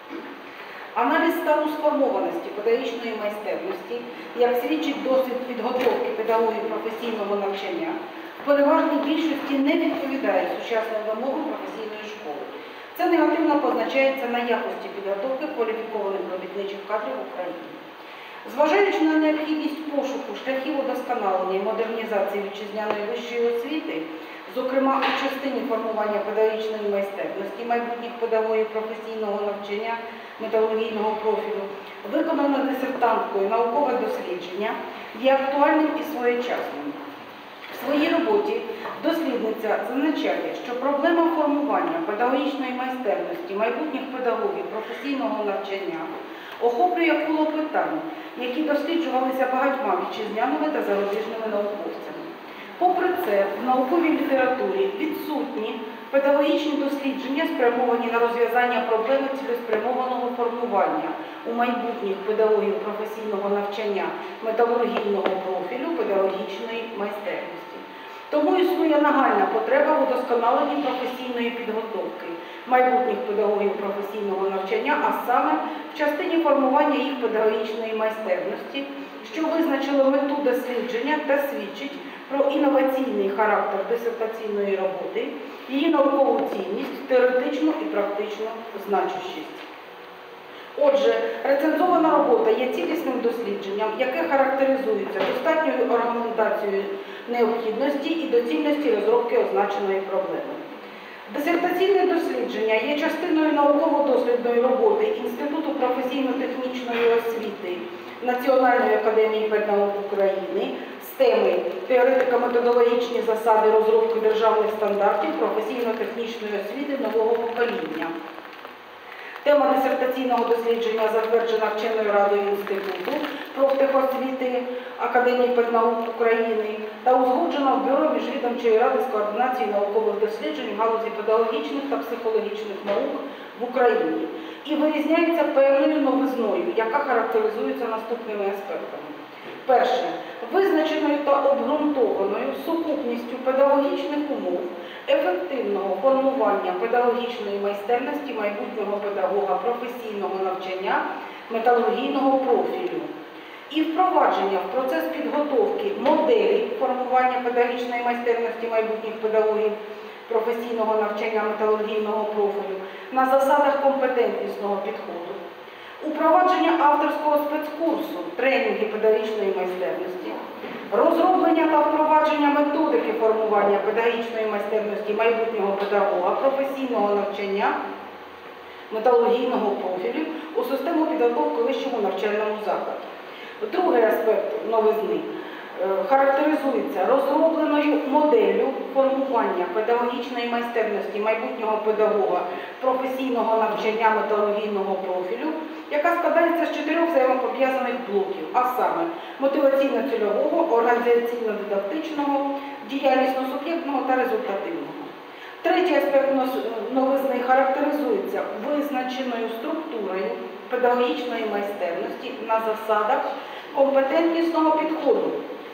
Аналіз стану сформованості педагогічної майстерності, як свідчить досвід підготовки педагогів професійного навчання, в переважній більшості не відповідає сучасним вимогам професійної школи. Це негативно позначається на якості підготовки кваліфікованих робітничих кадрів в Україні. Зважаючи на необхідність пошуку шляхів удосконалення і модернізації вітчизняної вищої освіти, зокрема у частині формування педагогічної майстерності майбутніх педагогів професійного навчання металургійного профілю, виконане дисертанткою наукове дослідження є актуальним і своєчасним. В своїй роботі дослідниця зазначає, що проблема формування педагогічної майстерності майбутніх педагогів професійного навчання охоплює коло питань, які досліджувалися багатьма вітчизняними та зарубіжними науковцями. Попри це, в науковій літературі відсутні педагогічні дослідження, спрямовані на розв'язання проблеми цілеспрямованого формування у майбутніх педагогів професійного навчання металургійного профілю педагогічної майстерності. Тому існує нагальна потреба в удосконаленні професійної підготовки майбутніх педагогів професійного навчання, а саме в частині формування їх педагогічної майстерності, що визначило мету дослідження та свідчить про інноваційний характер дисертаційної роботи, її наукову цінність, теоретичну і практичну значущість. Отже, рецензована робота є цілісним дослідженням, яке характеризується достатньою аргументацією необхідності і доцільності розробки означеної проблеми. Дисертаційне дослідження є частиною науково-дослідної роботи Інституту професійно-технічної освіти Національної академії педнаук України з теми «Теоретико-методологічні засади розробки державних стандартів професійно-технічної освіти нового покоління». Тема дисертаційного дослідження затверджена вченою радою Інституту профтехосвіти Академії педнаук України та узгоджена в Бюро міжвідомчої ради з координації наукових досліджень в галузі педагогічних та психологічних наук в Україні і вирізняється певною новизною, яка характеризується наступними аспектами. Перше. Визначеною та обґрунтованою сукупністю педагогічних умов ефективного формування педагогічної майстерності майбутнього педагога професійного навчання металургійного профілю і впровадження в процес підготовки моделі формування педагогічної майстерності майбутніх педагогів професійного навчання металургійного профілю на засадах компетентнісного підходу. Упровадження авторського спецкурсу тренінги педагогічної майстерності, розроблення та впровадження методики формування педагогічної майстерності майбутнього педагога професійного навчання металургійного профілю у систему підготовки у вищому навчальному закладі. Другий аспект новизни характеризується розробленою моделлю формування педагогічної майстерності майбутнього педагога професійного навчання металургійного профілю, яка складається з чотирьох взаємопов'язаних блоків, а саме мотиваційно-цільового, організаційно-дидактичного, діяльнісно-суб'єктного та результативного. Третій аспект новизни характеризується визначеною структурою педагогічної майстерності на засадах компетентнісного підходу,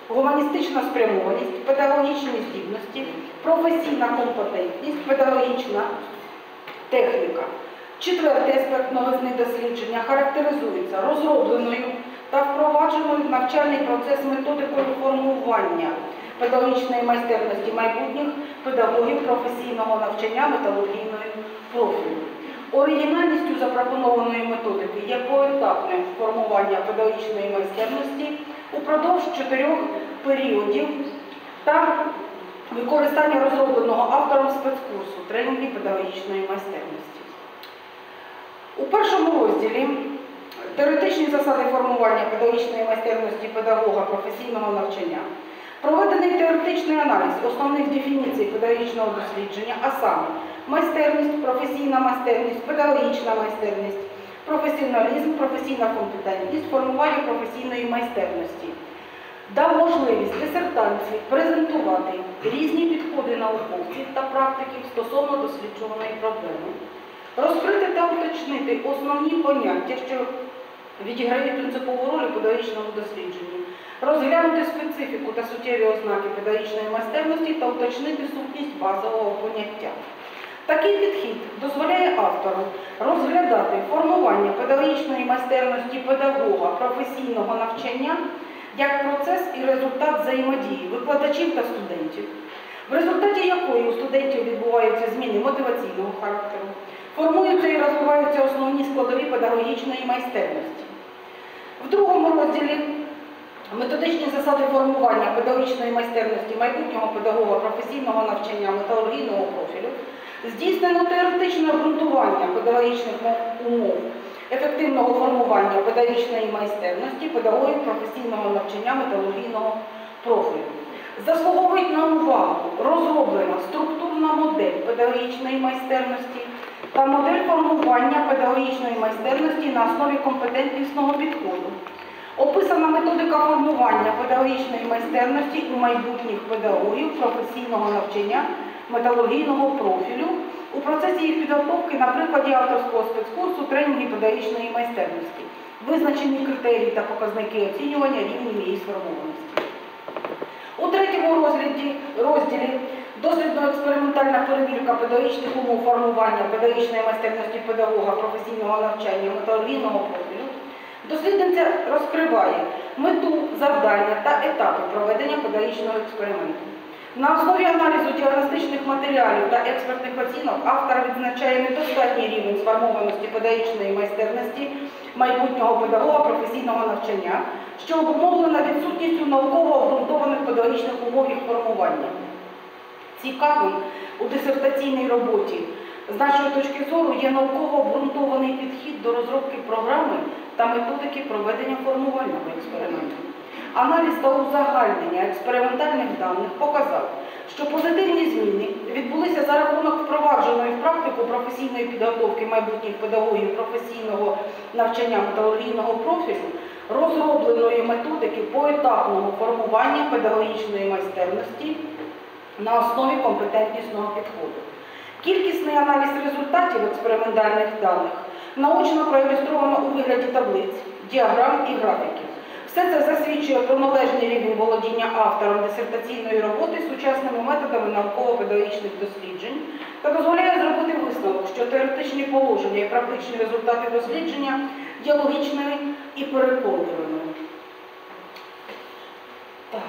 гуманістична спрямованість, педагогічні здібності, професійна компетентність, педагогічна техніка. Четвертий аспект новизни дослідження характеризується розробленою та впровадженою в навчальний процес методикою формування педагогічної майстерності майбутніх педагогів професійного навчання металургійної профілю. Оригінальністю запропонованої методики є поетапне формування педагогічної майстерності упродовж чотирьох періодів та використання розробленого автором спецкурсу тренінгів педагогічної майстерності. У першому розділі теоретичні засади формування педагогічної майстерності педагога професійного навчання проведений теоретичний аналіз основних дефініцій педагогічного дослідження, а саме майстерність, професійна майстерність, педагогічна майстерність, професіоналізм, професійна компетентність, формування професійної майстерності. Дав можливість дисертантці презентувати різні підходи науковців та практиків стосовно досліджуваної проблеми, розкрити та уточнити основні поняття, що відіграють принципову роль у педагогічному дослідженні, розглянути специфіку та суттєві ознаки педагогічної майстерності та уточнити сутність базового поняття. Такий підхід дозволяє автору розглядати формування педагогічної майстерності педагога професійного навчання як процес і результат взаємодії викладачів та студентів, в результаті якої у студентів відбуваються зміни мотиваційного характеру, формуються і розвиваються основні складові педагогічної майстерності. В другому розділі методичні засади формування педагогічної майстерності майбутнього педагога професійного навчання металургійного профілю здійснено теоретичне обґрунтування педагогічних умов ефективного формування педагогічної майстерності педагогів професійного навчання металургійного профілю. Заслуговують на увагу розроблена структурна модель педагогічної майстерності та модель формування педагогічної майстерності на основі компетентнісного підходу. Описана методика формування педагогічної майстерності у майбутніх педагогів професійного навчання металургійного профілю у процесі їх підготовки на прикладі авторського спецкурсу тренінгів педагогічної майстерності, визначені критерії та показники оцінювання рівнів її сформованості. У третьому розділі, розділі дослідно-експериментальна перевірка педагогічних умов формування педагогічної майстерності педагога професійного навчання металургійного профілю, дослідниця розкриває мету, завдання та етапи проведення педагогічного експерименту. На основі аналізу діагностичних матеріалів та експертних оцінок автор відзначає недостатній рівень сформованості педагогічної майстерності майбутнього педагога професійного навчання, що обумовлена відсутністю науково обґрунтованих педагогічних умов їх формування. Цікавим у дисертаційній роботі з нашої точки зору є науково обґрунтований підхід до розробки програми та методики проведення формувального експерименту. Аналіз та узагальнення експериментальних даних показав, що позитивні зміни відбулися за рахунок впровадженої в практику професійної підготовки майбутніх педагогів професійного навчання металургійного профілю, розробленої методики поетапного формування педагогічної майстерності на основі компетентнісного підходу. Кількісний аналіз результатів експериментальних даних наочно проілюстровано у вигляді таблиць, діаграм і графіків. Все це засвідчує про належний рівень володіння автором дисертаційної роботи сучасними методами науково-педагогічних досліджень та дозволяє зробити висновок, що теоретичні положення і практичні результати дослідження є логічними і переконливими. Так.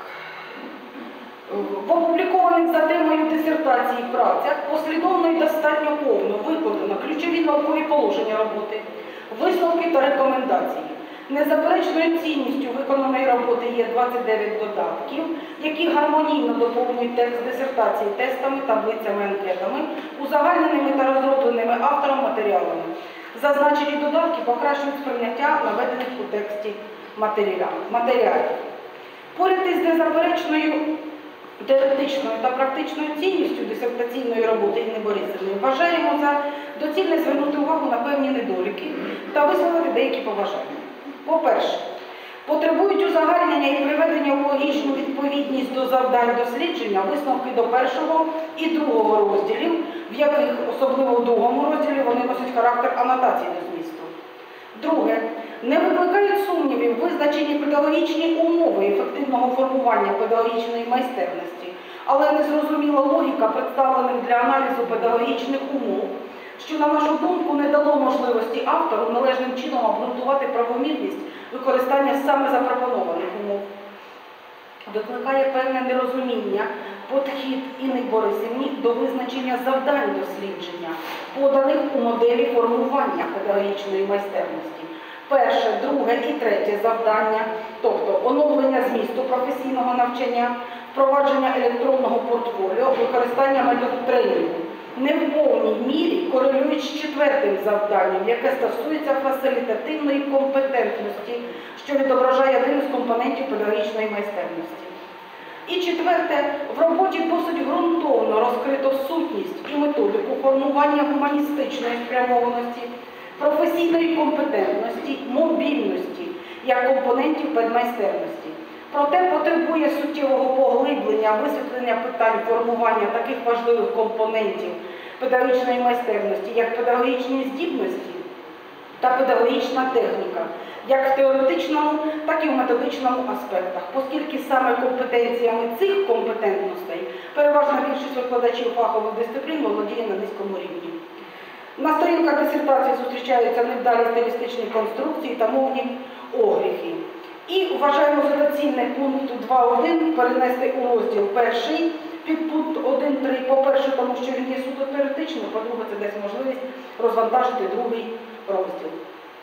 В опублікованих за темою дисертації працях послідовно і достатньо повно викладено ключові наукові положення роботи, висновки та рекомендації. Незаперечною цінністю виконаної роботи є двадцять дев'ять додатків, які гармонійно доповнюють текст дисертації тестами, таблицями, анкетами, узагальненими та розробленими автором матеріалами. Зазначені додатки покращують сприйняття наведених у тексті матеріалів. Поряд із незаперечною теоретичною та практичною цінністю дисертаційної роботи Інни Борисівни вважаємо за доцільне звернути увагу на певні недоліки та висловити деякі побажання. По-перше, потребують узагальнення і приведення в логічну відповідність до завдань дослідження висновки до першого і другого розділів, в яких, особливо в другому розділі, вони носять характер анотації до змісту. Друге, Не викликають сумнівів визначені педагогічні умови ефективного формування педагогічної майстерності, але незрозуміла логіка представлених для аналізу педагогічних умов, що, на нашу думку, не дало можливості автору належним чином обґрунтувати правомірність використання саме запропонованих умов. Викликає певне нерозуміння підхід Інни Борисівні до визначення завдань дослідження, поданих у моделі формування педагогічної майстерності. Перше, друге і третє завдання, тобто оновлення змісту професійного навчання, впровадження електронного портфоліо, використання метод тренінгу, не в повній мірі корелюють з четвертим завданням, яке стосується фасилітативної компетентності, що відображає один із компонентів педагогічної майстерності. І четверте, в роботі досить ґрунтовно розкрито сутність і методику формування гуманістичної спрямованості, професійної компетентності, мобільності як компонентів педмайстерності. Проте потребує суттєвого поглиблення, висвітлення питань формування таких важливих компонентів педагогічної майстерності, як педагогічні здібності та педагогічна техніка, як в теоретичному, так і в методичному аспектах, оскільки саме компетенціями цих компетентностей переважна більшість викладачів фахових дисциплін володіє на низькому рівні. На сторінках дисертації зустрічаються невдалі стилістичні конструкції та мовні огріхи. І вважаємо за доцільне пункт два один перенести у розділ перший підпункт один три, по-перше, тому що він є суто теоретичним, по-друге, це дасть можливість розвантажити другий розділ.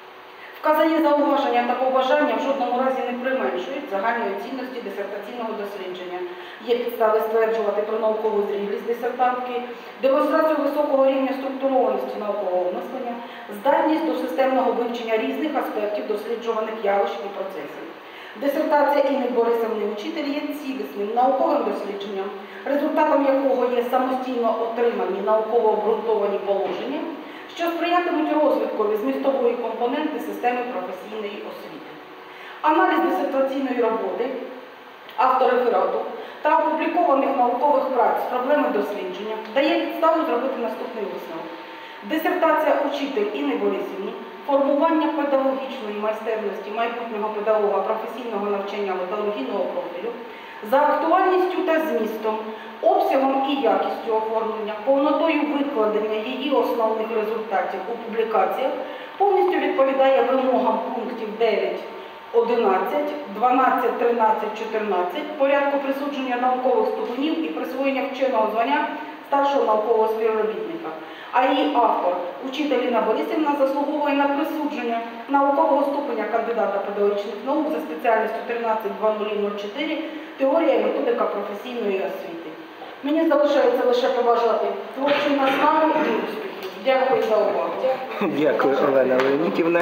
Вказані зауваження та побажання в жодному разі не применшують загальної цінності дисертаційного дослідження. Є підстави стверджувати про наукову зрілість дисертантки, демонстрацію високого рівня структурованості наукового мислення, здатність до системного вивчення різних аспектів досліджуваних явищ і процесів. Дисертація Інни Борисівни Учитель є цілісним науковим дослідженням, результатом якого є самостійно отримані науково обґрунтовані положення, що сприятимуть розвиткові змістової компоненти системи професійної освіти. Аналіз дисертаційної роботи, автореферату та опублікованих наукових праць з проблеми дослідження дає підставу зробити наступний висновок. Дисертація Учитель Інни Борисівни формування педагогічної майстерності майбутнього педагога професійного навчання металургійного профілю за актуальністю та змістом, обсягом і якістю оформлення, повнотою викладення її основних результатів у публікаціях повністю відповідає вимогам пунктів дев'ять, одинадцять, дванадцять, тринадцять, чотирнадцять порядку присудження наукових ступенів і присвоєння вченого звання старшого наукового співробітника. А її автор, Учитель Інна Борисівна, заслуговує на присудження наукового ступеня кандидата педагогічних наук за спеціальністю тринадцять два нуль чотири «Теорія і методика професійної освіти». Мені залишається лише побажати творчої наснаги і успіхів. Дякую за увагу. Дякую, Олена Леонідівна.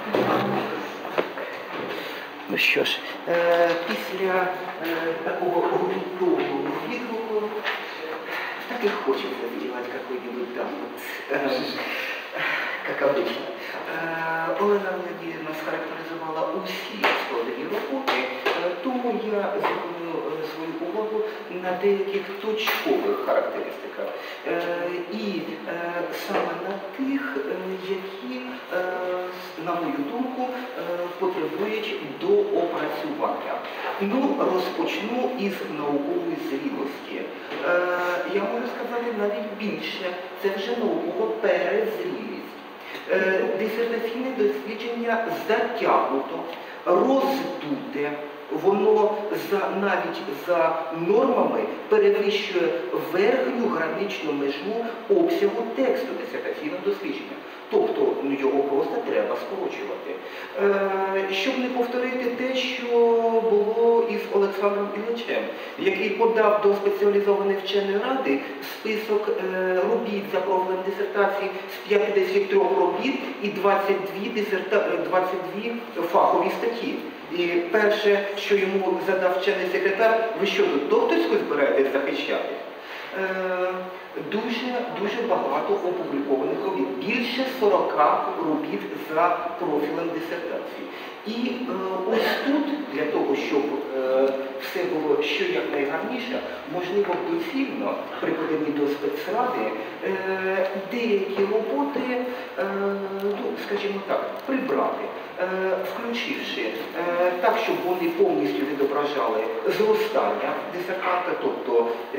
Ну що ж, е, після е, такого ґрунтовного відгуку так и хочется сделать какой-нибудь там, вот, э, как обычно. Э, Олена Владимировна схарактеризувала усі складові роботи, е, тому я зупиню е, свою увагу на деяких точкових характеристиках. Е, і е, саме на тих, е, які, е, на мою думку, е, потребують доопрацювання. Ну, розпочну із наукової зрілості. Е, я можу сказати навіть більше, це вже наукова перезрілість. Е, дисертаційне дослідження затягнуто, роздуте, воно за, навіть за нормами перевищує верхню граничну межу обсягу тексту дисертаційного дослідження. Тобто ну, його просто треба скорочувати. Е, щоб не повторити те, що було із Олександром Іллічем, який подав до спеціалізованої вченої ради список е, робіт за профілем дисертації з п'ятдесят три робіт і двадцять дві, дисерта... двадцять дві фахові статті. І перше, що йому задав вчений секретар, ви що тут докторську збираєтесь захищати? Е, дуже, дуже багато опублікованих робіт, більше сорока робіт за профілем дисертації. І е, ось тут, для того, щоб е, все було що якнайгарніше, можливо, доцільно при поданні до спецради е, деякі роботи, е, ну, скажімо, скажімо так, прибрати, е, включивши е, так, щоб вони повністю відображали зростання дисертанта, тобто е,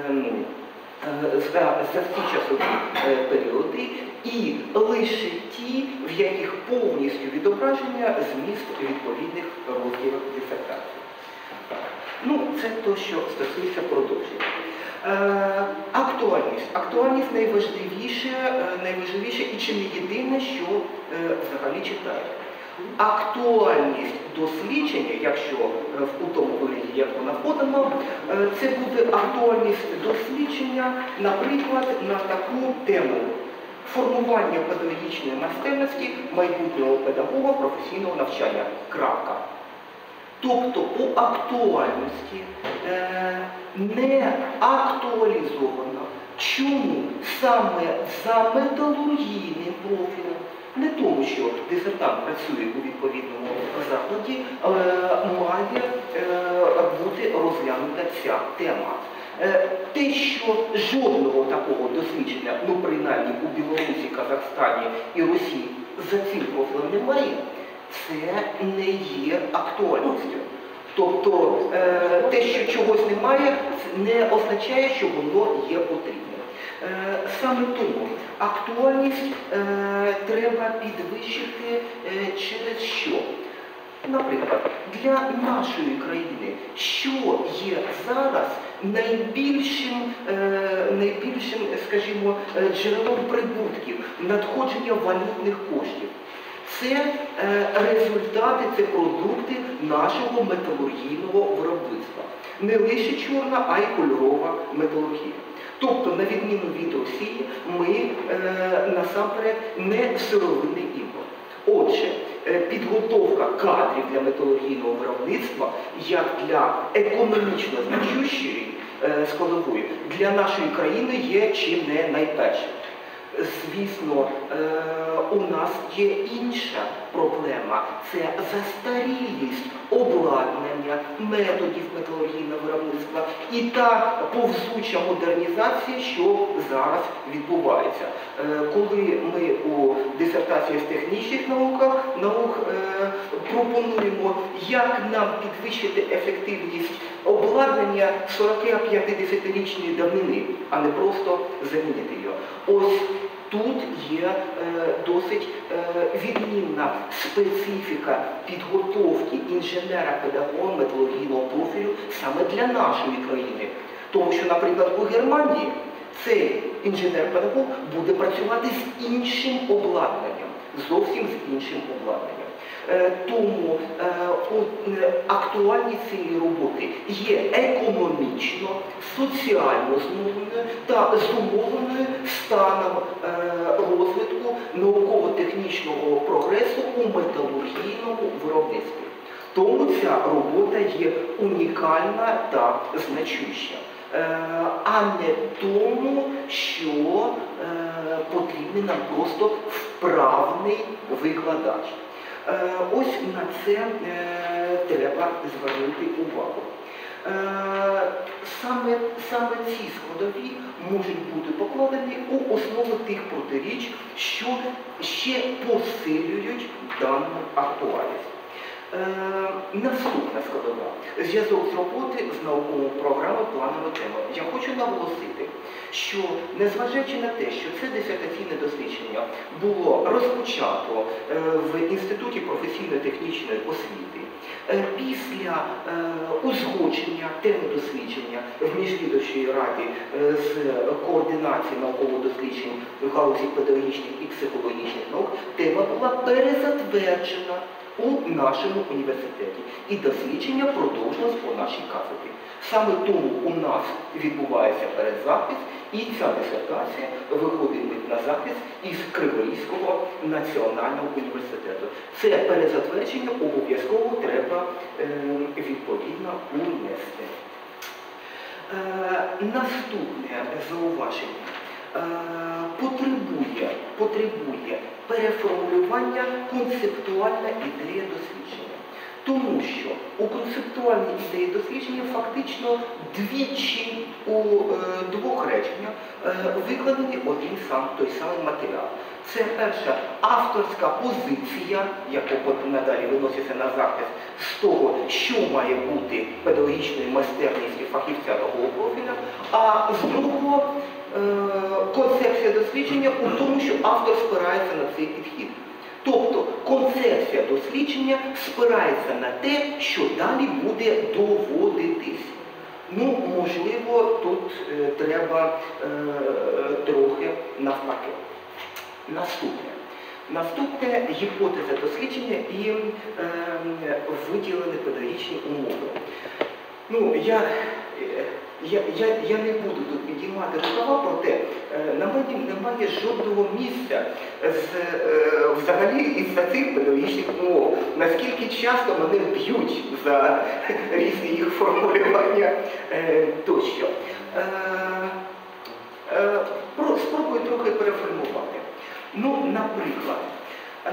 е, за, за всі часові е, періоди, і лише ті, в яких повністю відображення зміст відповідних розділів дисертації. Ну, це те, що стосується продовження. Е, актуальність. Актуальність найважливіше, е, найважливіше і чи не єдине, що е, взагалі читає. Актуальність дослідження, якщо е, в тому вигляді, як вона подано, е, це буде актуальність дослідження, наприклад, на таку тему формування педагогічної майстерності майбутнього педагога професійного навчання. Крапка. Тобто по актуальності е, не актуалізовано. Чому саме за металургійним профілем? Не тому, що дисертант працює у відповідному закладі, е, має е, бути розглянута ця тема. Е, те, що жодного такого дослідження, ну принаймні у Білорусі, Казахстані і Росії за цим профілем немає, це не є актуальністю. Тобто е, те, що чогось немає, не означає, що воно є потрібним. Е, саме тому актуальність е, треба підвищити е, через що? Наприклад, для нашої країни, що є зараз найбільшим, е, найбільшим, скажімо, джерелом прибутків, надходження валютних коштів? Це е, результати, це продукти нашого металургійного виробництва. Не лише чорна, а й кольорова металургія. Тобто, на відміну від Росії, ми е, насамперед не сировинний імпорт. Отже, е, підготовка кадрів для металургійного виробництва, як для економічно значущої е, складової, для нашої країни є чи не найперше. Звісно, у нас є інша проблема – це застарілість обладнання, методів металургійного виробництва і та повзуча модернізація, що зараз відбувається. Коли ми у дисертації з технічних науках, наук пропонуємо, як нам підвищити ефективність обладнання сорок-п'ятдесятирічної давнини, а не просто замінити його. Ось тут є е, досить е, відмінна специфіка підготовки інженера-педагога металургійного профілю саме для нашої країни. Тому що, наприклад, у Германії цей інженер-педагог буде працювати з іншим обладнанням, зовсім з іншим обладнанням. Е, тому е, е, актуальність цієї роботи є економічно, соціально зумовленою та зумовленою станом е, розвитку науково-технічного прогресу у металургійному виробництві. Тому ця робота є унікальна та значуща. Е, а не тому, що е, потрібний нам просто вправний викладач. Ось на це е, треба звернути увагу. Е, саме, саме ці складові можуть бути покладені у основу тих протиріч, що ще посилюють дану актуальність. Е, наступна складова – зв'язок з роботи з науковою програмою планової теми. Я хочу наголосити, що незважаючи на те, що це дисертаційне дослідження було розпочато е, в Інституті професійно-технічної освіти, е, після е, узгодження теми дослідження в Міжвідомчій раді е, з координації наукових досліджень в галузі педагогічних і психологічних наук, тема була перезатверджена у нашому університеті. І дослідження продовжилось по нашій кафедрі. Саме тому у нас відбувається передзапис, і ця дисертація виходить на запис із Криворізького національного університету. Це перезатвердження обов'язково треба е, відповідно унести. Е, наступне зауваження. Е, потребує, потребує переформулювання концептуальна ідея дослідження. Тому що у концептуальній ідеї дослідження фактично двічі у е, двох реченнях е, викладений один сам той самий матеріал. Це перша авторська позиція, яку потім надалі виноситься на захист з того, що має бути педагогічною майстерністю фахівця такого профіля, а з другого е, концепція дослідження у тому, що автор спирається на цей підхід. Тобто концепція дослідження спирається на те, що далі буде доводитись. Ну, можливо, тут е, треба е, трохи навпаки. Наступне. Наступне гіпотеза дослідження і е, виділені педагогічні умови. Ну, я, я, я, я не буду тут підіймати рукава, проте е, на мені немає жодного місця з, е, взагалі із-за цих педагогічних умов. Наскільки часто мене б'ють за різні їх формулювання е, тощо. Е, е, про, спробую трохи переформувати. Ну, наприклад, е,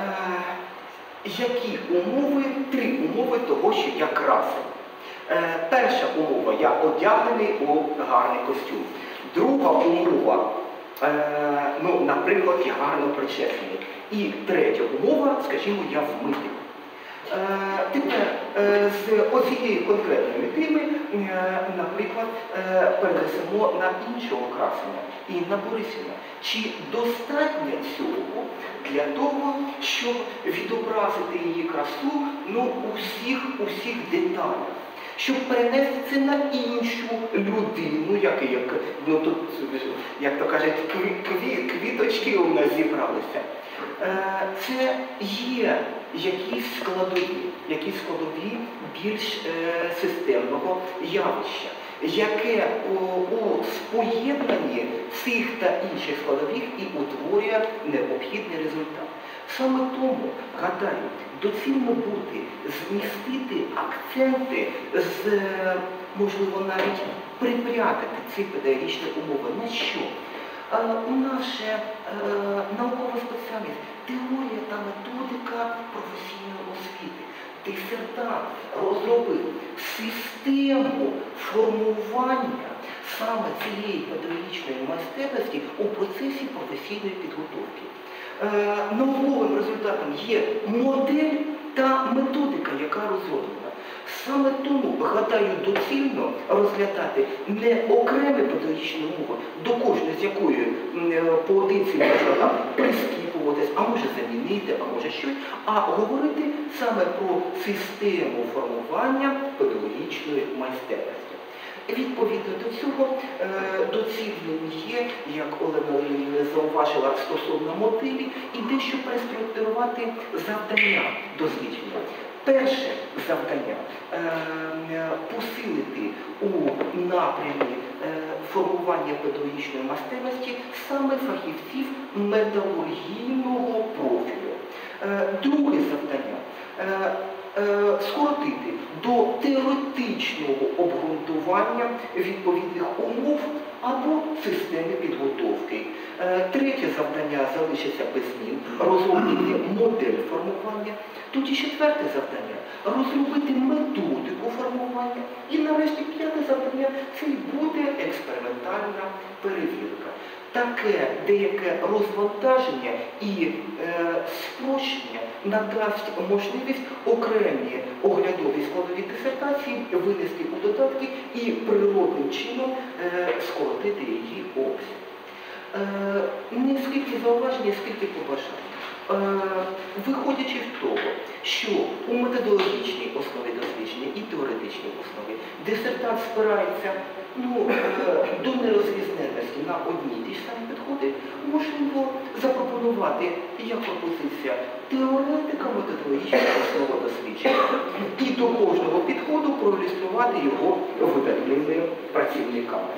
які умови, три умови того, що я красив. Е, перша умова, я одягнений у гарний костюм. Друга умова, е, ну, наприклад, я гарно причесаний. І третя умова, скажімо, я вмитий. Е, тепер е, з оцієї конкретної теми, е, наприклад, е, перенесемо на іншого красення. Інна Борисівна, чи достатньо цього для того, щоб відобразити її красу, ну, у всіх, у всіх деталях? Щоб перенести це на іншу людину, як, як, ну, тут, як то кажуть, кві, кві, квіточки у нас зібралися. Е, це є якісь складові, якісь складові більш е, системного явища, яке у, у споєднанні цих та інших складових і утворює необхідний результат. Саме тому, гадаю, доцільно буде змістити акценти, з, можливо, навіть припрятати ці педагогічні умови. На що? Е, наша е, наукова спеціальність – теорія та методика професійної освіти. Дисертант розробив систему формування саме цієї педагогічної майстерності у процесі професійної підготовки. Е, науковим результатом є модель та методика, яка розроблена. Саме тому, гадаю, доцільно розглядати не окремі педагогічні умови, до кожної з якої поодинці можна там прискіпуватись, а може замінити, а може щось, а говорити саме про систему формування педагогічної майстерності. Відповідно до цього, доцільним є, як Олена Леонідівна зауважила стосовно мотивів, і дещо переструктурувати завдання дослідження. Перше завдання – посилити у напрямі формування педагогічної майстерності саме фахівців металургійного профілю. Друге завдання – скоротити до теоретичного обґрунтування відповідних умов або системи підготовки. Третє завдання залишиться без змін – розробити модель формування. Тоді четверте завдання – розробити методику формування. І нарешті п'яте завдання – це і буде експериментальна перевірка. Таке деяке розвантаження і е, спрощення надасть можливість окремі оглядові складові дисертації винести у додатки і природним чином е, скоротити її обсяг. Е, не скільки зауваження, скільки побажань. Е, виходячи з того, що у методологічній основі дослідження і теоретичній основі дисертант спирається ну, е, до нерозрізненості на одні ті ж самі підходи, можливо запропонувати як пропозиція теоретика методологічної основи дослідження і до кожного підходу проілюструвати його видатними працівниками.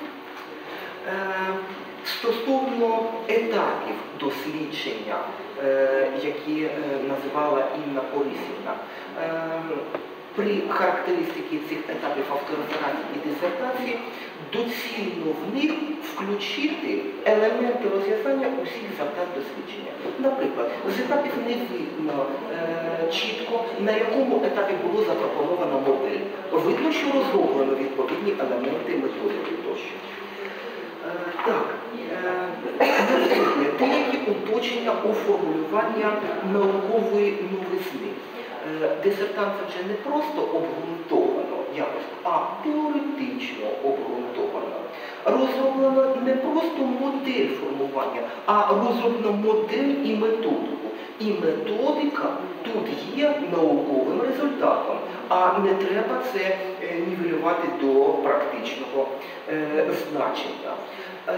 Е, Стосовно етапів дослідження, е, які е, називала Інна Борисівна, е, при характеристиці цих етапів автореферації і дисертації доцільно в них включити елементи розв'язання усіх завдань дослідження. Наприклад, з етапів не видно е, чітко, на якому етапі було запропонована модель. Видно, що розроблено відповідні елементи методики тощо. Е, так, е, наступне, деякі уточнення у формулювання наукової новизни. Е, дисертанція вже не просто обґрунтовано якось, а теоретично обґрунтовано. Розроблена не просто модель формування, а розроблена модель і методику. І методика тут є науковим результатом, а не треба це е, нівелювати до практичного е, значення. Е,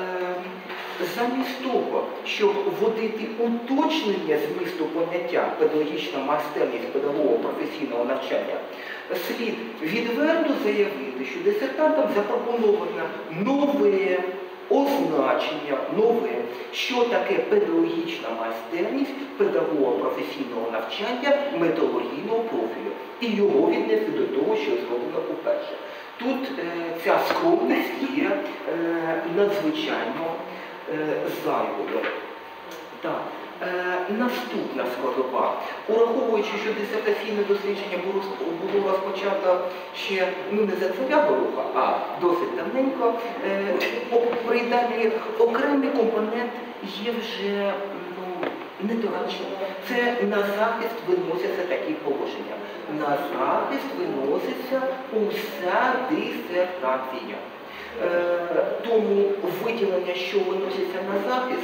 замість того, щоб вводити уточнення змісту поняття педагогічна майстерність педагога професійного навчання, слід відверто заявити, що дисертантам запропоновано нове означення, нове, що таке педагогічна майстерність педагога професійного навчання методологійного профілю, і його віднести до того, що зроблено уперше. Тут е, ця скромність є е, надзвичайно е, зайвою. Так. Е, наступна складова. Ураховуючи, що дисертаційне дослідження було, було розпочато ще ну, не за царя Горюха, а досить давненько, е, при далі окремий компонент є вже ну, недоречним. Це на захист виносяться такі положення. На захист виноситься уся дисертація. Е, тому виділення, що виноситься на захист,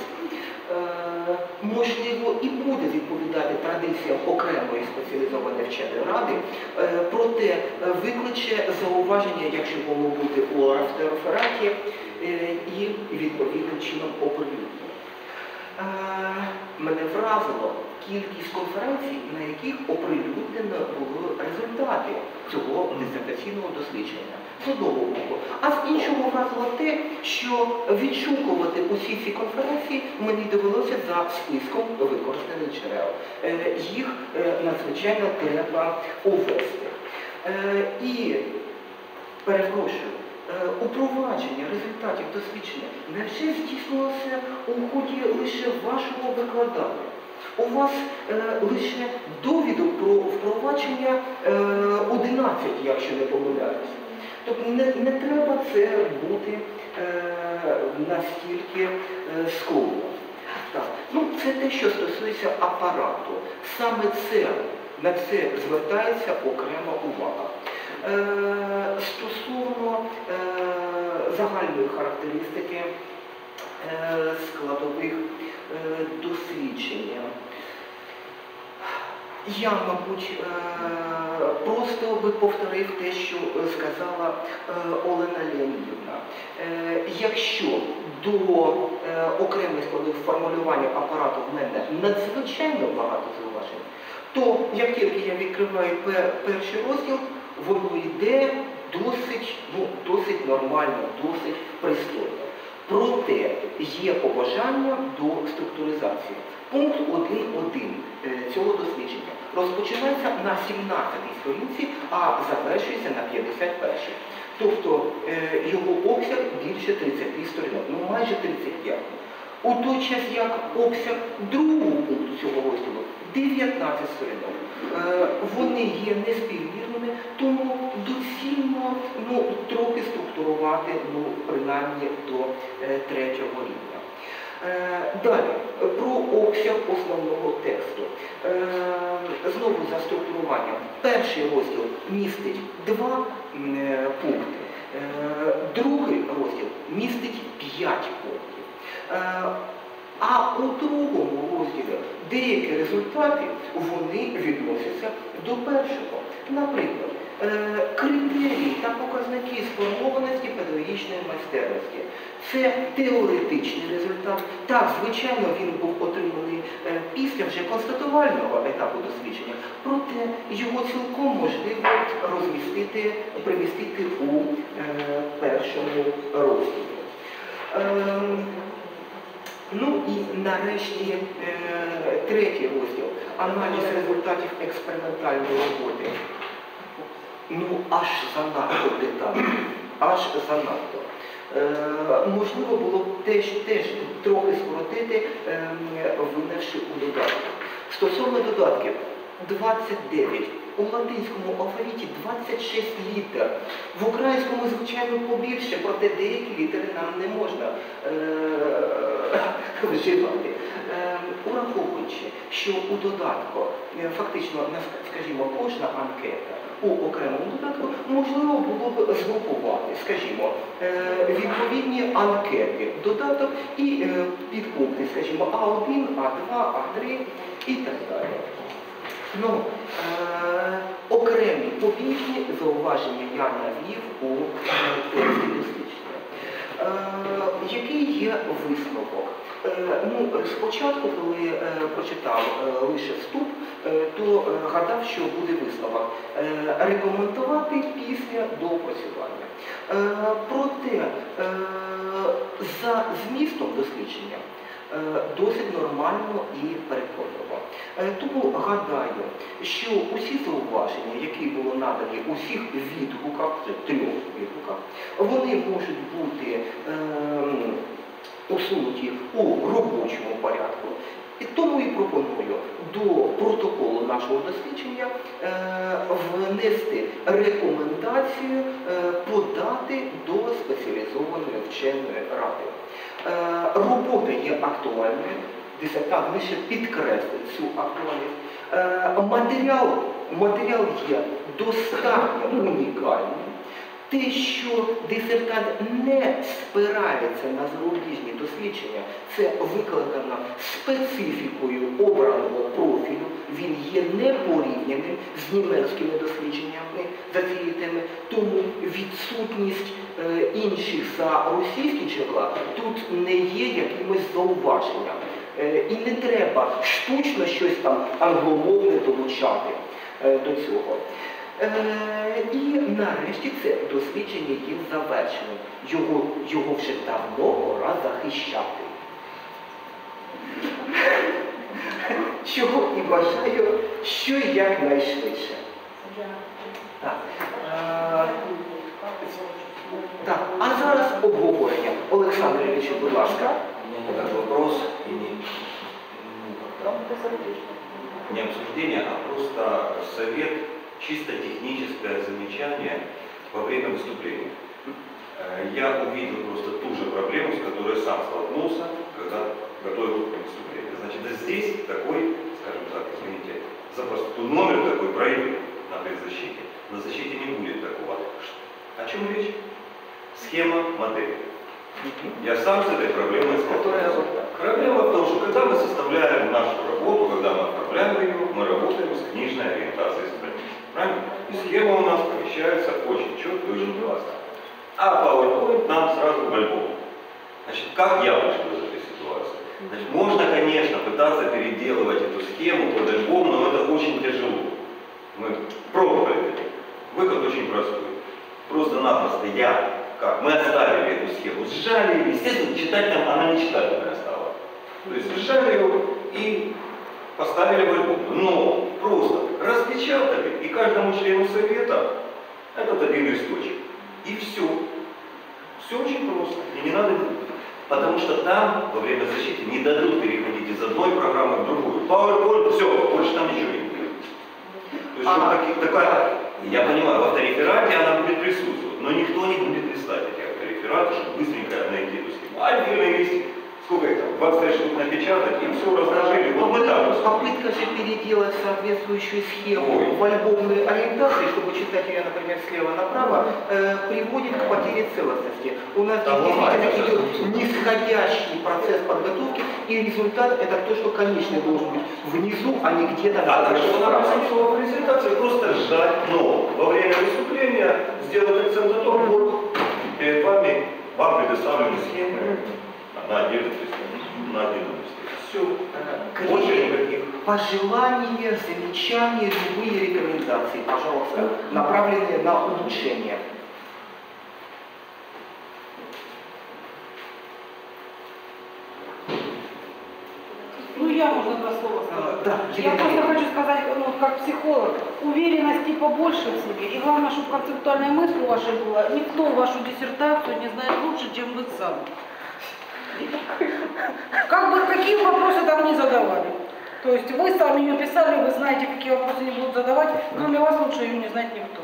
Е, можливо, і буде відповідати традиціям окремої спеціалізованої вченої ради, е, проте е, викличе зауваження, якщо воно буде у рефераті, е, і відповідним чином оприлюднено. Е, мене вразило кількість конференцій, на яких оприлюднено були результати цього дисертаційного дослідження. З одного боку. А з іншого вразило те, що відшукувати усі ці конференції мені довелося за списком використаних джерел. Е, їх е, надзвичайно треба увести. Е, і, перепрошую, е, упровадження результатів дослідження невже здійснилося у ході лише вашого викладання? У вас е, лише довідок про впровадження е, одинадцять, якщо не помиляюсь. Тобто не, не треба це бути е, настільки е, скромно. Так. Ну, це те, що стосується апарату. Саме це, на це звертається окрема увага. Е, стосовно е, загальної характеристики е, складових е, дослідження. Я, мабуть, просто би повторив те, що сказала Олена Леонідівна. Якщо до окремих складових формулювання апарату в мене надзвичайно багато зауважень, то як тільки я відкриваю перший розділ, воно йде досить, ну, досить нормально, досить пристойно. Проте є побажання до структуризації. Пункт один один цього дослідження розпочинається на сімнадцятій сторінці, а завершується на п'ятдесят першій. Тобто його обсяг більше тридцяти сторінок, ну майже тридцять п'ять. У той час як обсяг другого пункту цього розділу дев'ятнадцять сторінок. Вони є неспівмірними, тому доцільно ну, трохи структурувати, ну, принаймні до е, третього рівня. Е, далі, про обсяг основного тексту. Е, знову за структуруванням. Перший розділ містить два е, пункти, е, другий розділ містить п'ять пунктів. Е, А у другому розділі деякі результати, вони відносяться до першого. Наприклад, критерії та показники сформованості педагогічної майстерності. Це теоретичний результат. Так, звичайно, він був отриманий після вже констатувального етапу дослідження, проте його цілком можливо розмістити, примістити у першому розділі. Ну і нарешті е, третій розділ – аналіз результатів експериментальної роботи. ну аж занадто детально, аж занадто. Е, можливо, було б теж, теж трохи скоротити, е, винявши у додатку. Стосовно додатків, двадцять дев'ять. У латинському алфавіті двадцять шість літер. В українському, звичайно, побільше, проте деякі літери нам не можна е, вживати. Е, ураховуючи, що у додатку е, фактично, скажімо, кожна анкета у окремому додатку можливо було б згрупувати, скажімо, е, відповідні анкети, додаток і е, підпункти, скажімо, А один, А два, А три і так далі. Ну, е, окремі побічні зауваження я навів у е, тексті дослідження. Е, який є висновок? Е, ну, спочатку, коли е, прочитав е, лише вступ, е, то е, гадав, що буде висновок. Е, рекомендувати після доопрацювання. Е, проте, е, за змістом дослідження, досить нормально і переконливо. Тому гадаю, що усі зауваження, які були надані у всіх відгуках, це трьох відгуках, вони можуть бути е, усунуті у робочому порядку. І тому і пропоную до протоколу нашого дослідження е, внести рекомендацію е, подати до спеціалізованої вченої ради. Е, робота є актуальною, дисертант лише підкреслить цю актуальність. Е, матеріал, матеріал є достатньо унікальним. Те, що дисертант не спирається на зарубіжні дослідження, це викликано специфікою обраного профілю, він є непорівняним з німецькими дослідженнями за цієї теми, тому відсутність е, інших за російські джерела тут не є якимось зауваженням. Е, і не треба штучно щось там англомовне долучати е, до цього. Е, і нарешті це дослідження є завершеним. Його, його вже давно пора захищати. Чого і бажаю, що якнайшвидше. Так. Е, так, а зараз обговорення. Олександр Ілліч, будь ласка. У меня не как вопрос и не, не обсуждение, а просто совет, чисто техническое замечание во время выступления. Я увидел просто ту же проблему, с которой сам столкнулся, когда готовил выступление. Значит, здесь такой, скажем так, извините, за простоту номер такой пройдет на предзащите. На защите не будет такого. О чем речь? Схема модели. Я сам с этой проблемой столкнулся. Проблема в том, что когда мы составляем нашу работу, когда мы оформляем ее, мы работаем с книжной ориентацией страниц. Правильно? И схема у нас помещается очень четко и очень классно. А PowerPoint нам сразу в альбом. Значит, как я вышел из этой ситуации? Значит, можно, конечно, пытаться переделывать эту схему под альбом, но это очень тяжело. Мы пробовали это. Выход очень простой. Просто-напросто я, как мы оставили эту схему, сжали ее, естественно, читать там она не читательная стала. То есть сжали ее и поставили в альбом. Но просто распечатали, и каждому члену совета этот один листочек. И все. Все очень просто. И не надо думать. Потому что там во время защиты не дадут переходить из одной программы в другую. PowerPoint, все, больше там ничего не будет. То есть вот таки, такая, я понимаю, в автореферате она будет присутствовать, но никто не будет листать эти авторефераты, чтобы быстренько найти эту схему. Отдельный листик, сколько их там, двадцать пять штук напечатать, и все разложили. Вот мы так. Попытка же переделать соответствующую схему Ой. в альбомной ориентации, чтобы читать ее, например, слева направо, э, приводит к потере целостности. У нас Да, действительно ломается идет всё. нисходящий процесс подготовки, и результат это то, что конечный должен быть внизу, а не где-то А так что справа. она присутствовала в презентации, просто сжать, но во время выступления сделать акцент на том, вот перед вами вам предоставлены схемы на отдельном листе, на отдельном листе. Все. Больше никаких. Пожелания, замечания, любые рекомендации, пожалуйста, направленные на улучшение. Ну, я, можно два слова скажу? Да, Я просто хочу сказать, ну, как психолог, уверенности побольше в себе. И главное, чтобы концептуальная мысль у вашей была. Никто вашу диссертацию не знает лучше, чем вы сами. Как бы какие вопросы там не задавали. То есть вы сами ее писали, вы знаете, какие вопросы не будут задавать. Кроме вас лучше ее не знает никто.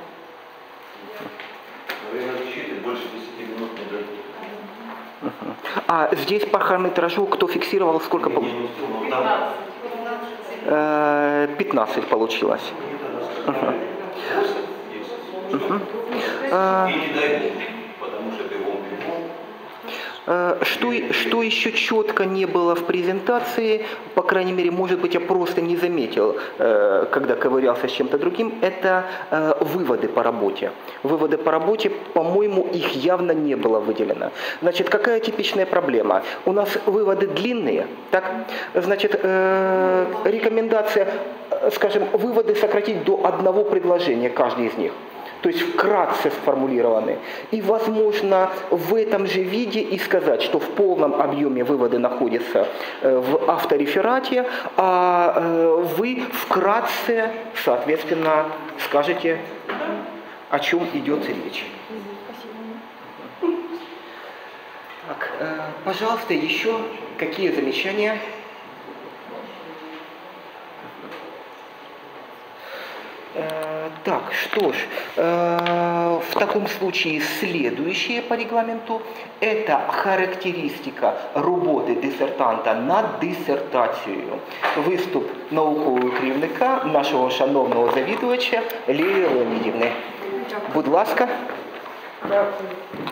Время защиты больше десяти минут не дают. А здесь по хронометражу кто фиксировал, сколько Я получилось? не успел, но там Э, пятнадцать получилось. Мгм. Мгм. Э, и не дай бог, потому что бегом бегом. э, Что, и- что еще четко не было в презентации, по крайней мере, может быть, я просто не заметил, э, когда ковырялся с чем-то другим, это э, выводы по работе. Выводы по работе, по-моему, их явно не было выделено. Значит, какая типичная проблема? У нас выводы длинные, так? Значит, э, рекомендация, э, скажем, выводы сократить до одного предложения, каждый из них. То есть вкратце сформулированы. И, возможно, в этом же виде и сказать, что в полном объеме выводы находятся э, в автореферате, а э, вы вкратце, соответственно, скажете, о чем идет речь. Так, э, пожалуйста, еще какие замечания? Э, Так, что ж, э, в таком случае следующее по регламенту – это характеристика роботи дисертанта на дисертацію. Виступ наукового керівника, нашого шановного завідувача Лілії Леонідівни. Будь ласка. Дякую.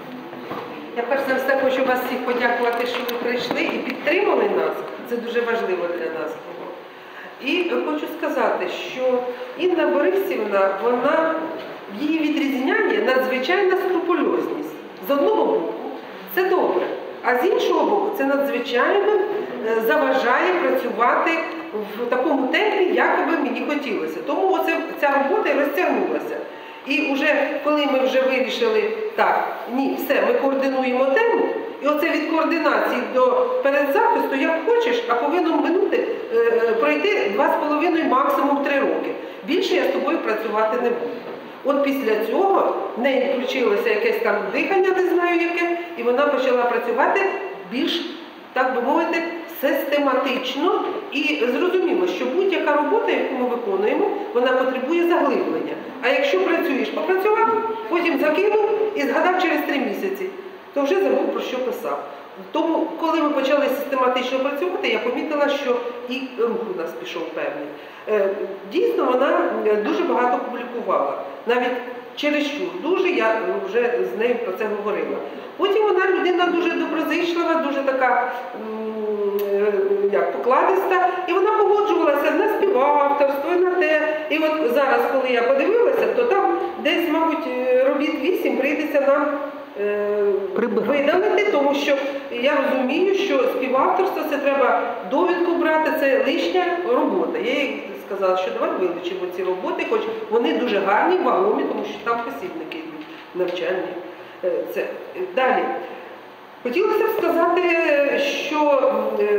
Я перш за все хочу вас всіх подякувати, що ви прийшли і підтримали нас. Це дуже важливо для нас було. І хочу сказати, що Інна Борисівна, вона, в її відрізнянні надзвичайна скрупульозність. З одного боку, це добре, а з іншого боку, це надзвичайно е, заважає працювати в такому темпі, як би мені хотілося. Тому оце, ця робота і розтягнулася. І вже коли ми вже вирішили, так, ні, все, ми координуємо тему, і оце від координації до передзахисту, як хочеш, а повинно минути, е, е, пройти два з половиною, максимум три роки. Більше я з тобою працювати не буду. От після цього в неї включилося якесь там дихання, не знаю яке, і вона почала працювати більш, так би мовити, систематично. І зрозуміло, що будь-яка робота, яку ми виконуємо, вона потребує заглиблення. А якщо працюєш, попрацював, потім закинув і згадав через три місяці, то вже забув, про що писав. Тому, коли ми почали систематично працювати, я помітила, що і рух у нас пішов певний. Е, Дійсно, вона дуже багато публікувала. Навіть чересчур дуже, я вже з нею про це говорила. Потім вона людина дуже доброзичлива, дуже така м, як, покладиста, і вона погоджувалася на співавторство, і на те. І от зараз, коли я подивилася, то там десь, мабуть, робіт вісім прийдеться нам видалити, тому що я розумію, що співавторство це треба довідку брати, це лишня робота. Я їй сказала, що давай вилучимо ці роботи, хоч вони дуже гарні, вагомі, тому що там посібники йдуть навчальні. Це. Далі. Хотілося б сказати, що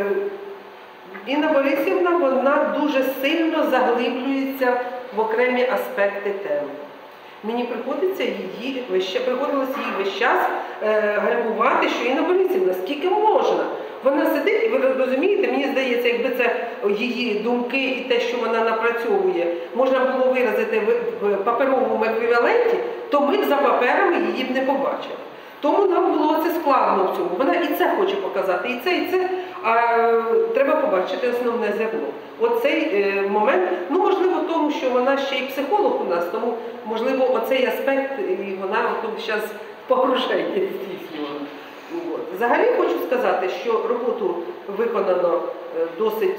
Інна Борисівна, вона дуже сильно заглиблюється в окремі аспекти теми. Мені приходиться її, приходилося їй весь час е, гальмувати, що Інна Борисівна, скільки можна? Вона сидить, і ви розумієте, мені здається, якби це її думки і те, що вона напрацьовує, можна було виразити в, в паперовому еквіваленті, то ми б за паперами її б не побачили. Тому нам було це складно в цьому. Вона і це хоче показати, і це, і це, а треба побачити основне зерно. Оцей е, момент, ну можливо тому, що вона ще й психолог у нас, тому можливо оцей аспект, і вона зараз погруження здійснювала. Взагалі хочу сказати, що роботу виконано е, досить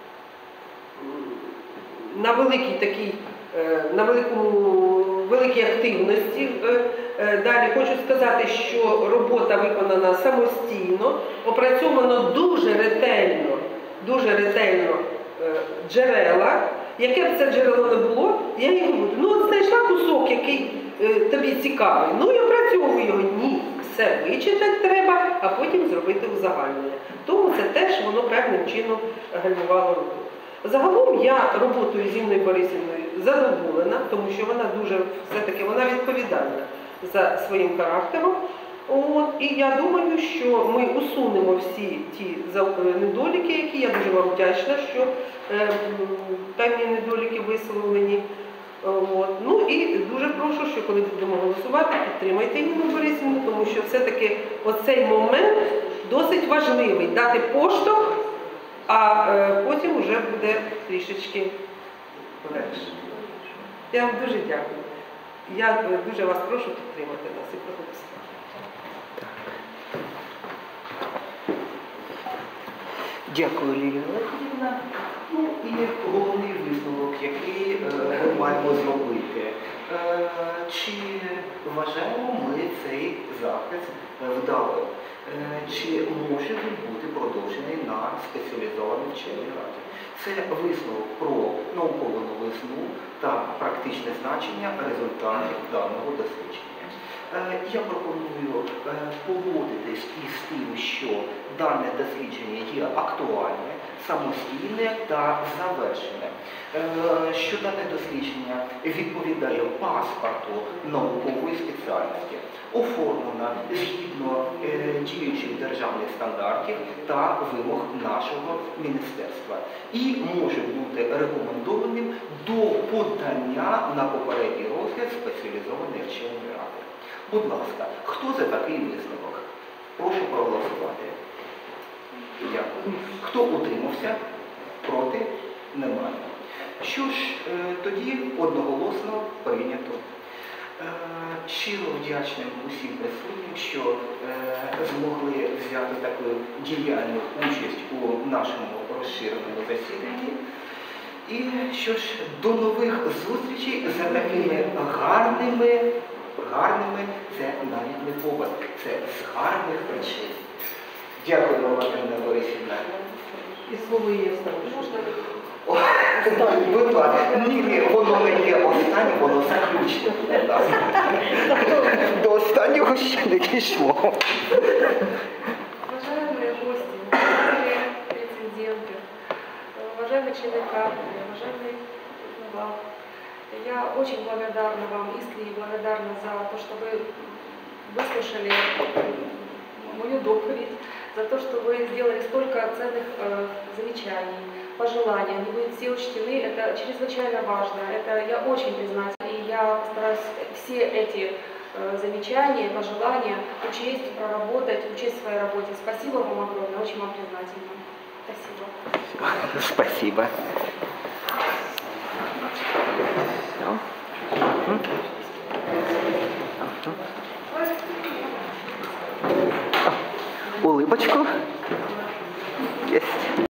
на великій такій, е, на великому, великій активності. Е, Далі хочу сказати, що робота виконана самостійно, опрацьовано дуже ретельно, дуже ретельно е, джерела. Яке б це джерело не було, я їй говорю, ну от знайшла кусок, який е, тобі цікавий, ну і опрацьовую його. Ні, все вичитати треба, а потім зробити узагальнення. Тому це теж воно певним чином гальмувало роботу. Загалом я роботою з Інною Борисівною задоволена, тому що вона дуже все-таки вона відповідальна за своїм характером. От, і я думаю, що ми усунемо всі ті недоліки, які я дуже вам вдячна, що е, певні недоліки висловлені. От. Ну і дуже прошу, що коли будемо голосувати, підтримайте Інну Борисівну, тому що все-таки оцей момент досить важливий, дати поштовх, а е, потім вже буде трішечки легше. Я вам дуже дякую. Я дуже вас прошу підтримати нас і проголосувати. Дякую, Лілія Олегівна. Ну і головний висновок, який е, ми маємо зробити. Е, чи вважаємо ми цей захист вдалим? Е, чи може він бути продовжений на спеціалізованій вченій раді? Це висновок про наукову новизну та практичне значення результатів даного дослідження. Я пропоную погодитись із тим, що дане дослідження є актуальне, самостійне та завершене, що дане дослідження відповідає паспорту наукової спеціальності, оформлено згідно діючих державних стандартів та вимог нашого міністерства і може бути рекомендованим до подання на попередній розгляд спеціалізованої вченої ради. Будь ласка, хто за такий висновок? Прошу проголосувати. Дякую. Хто утримався? Проти? Немає. Що ж, тоді одноголосно прийнято. Щиро вдячним усім присутнім, що змогли взяти таку діяльну участь у нашому розширеному засіданні. І що ж, до нових зустрічей за такими гарними гарними, це навіть не повод, це з гарних причин. Дякую вам, Інна Борисівна. І слово є останнє. Будь ласка, ні, воно не є останнє, воно заключне для нас. До останнього ще не дійшло. Уважаемые гости, уважаемые рецензенты, уважаемые члены кафедры, уважаемый глав, я очень благодарна вам, искренне благодарна за то, что вы выслушали мою доповедь, за то, что вы сделали столько ценных э, замечаний, пожеланий. Они будут все учтены, это чрезвычайно важно, это я очень признательна, и я постараюсь все эти э, замечания, пожелания учесть, проработать, учесть в своей работе. Спасибо вам огромное, очень вам признательна. Спасибо. Спасибо. Улыбочку. Есть.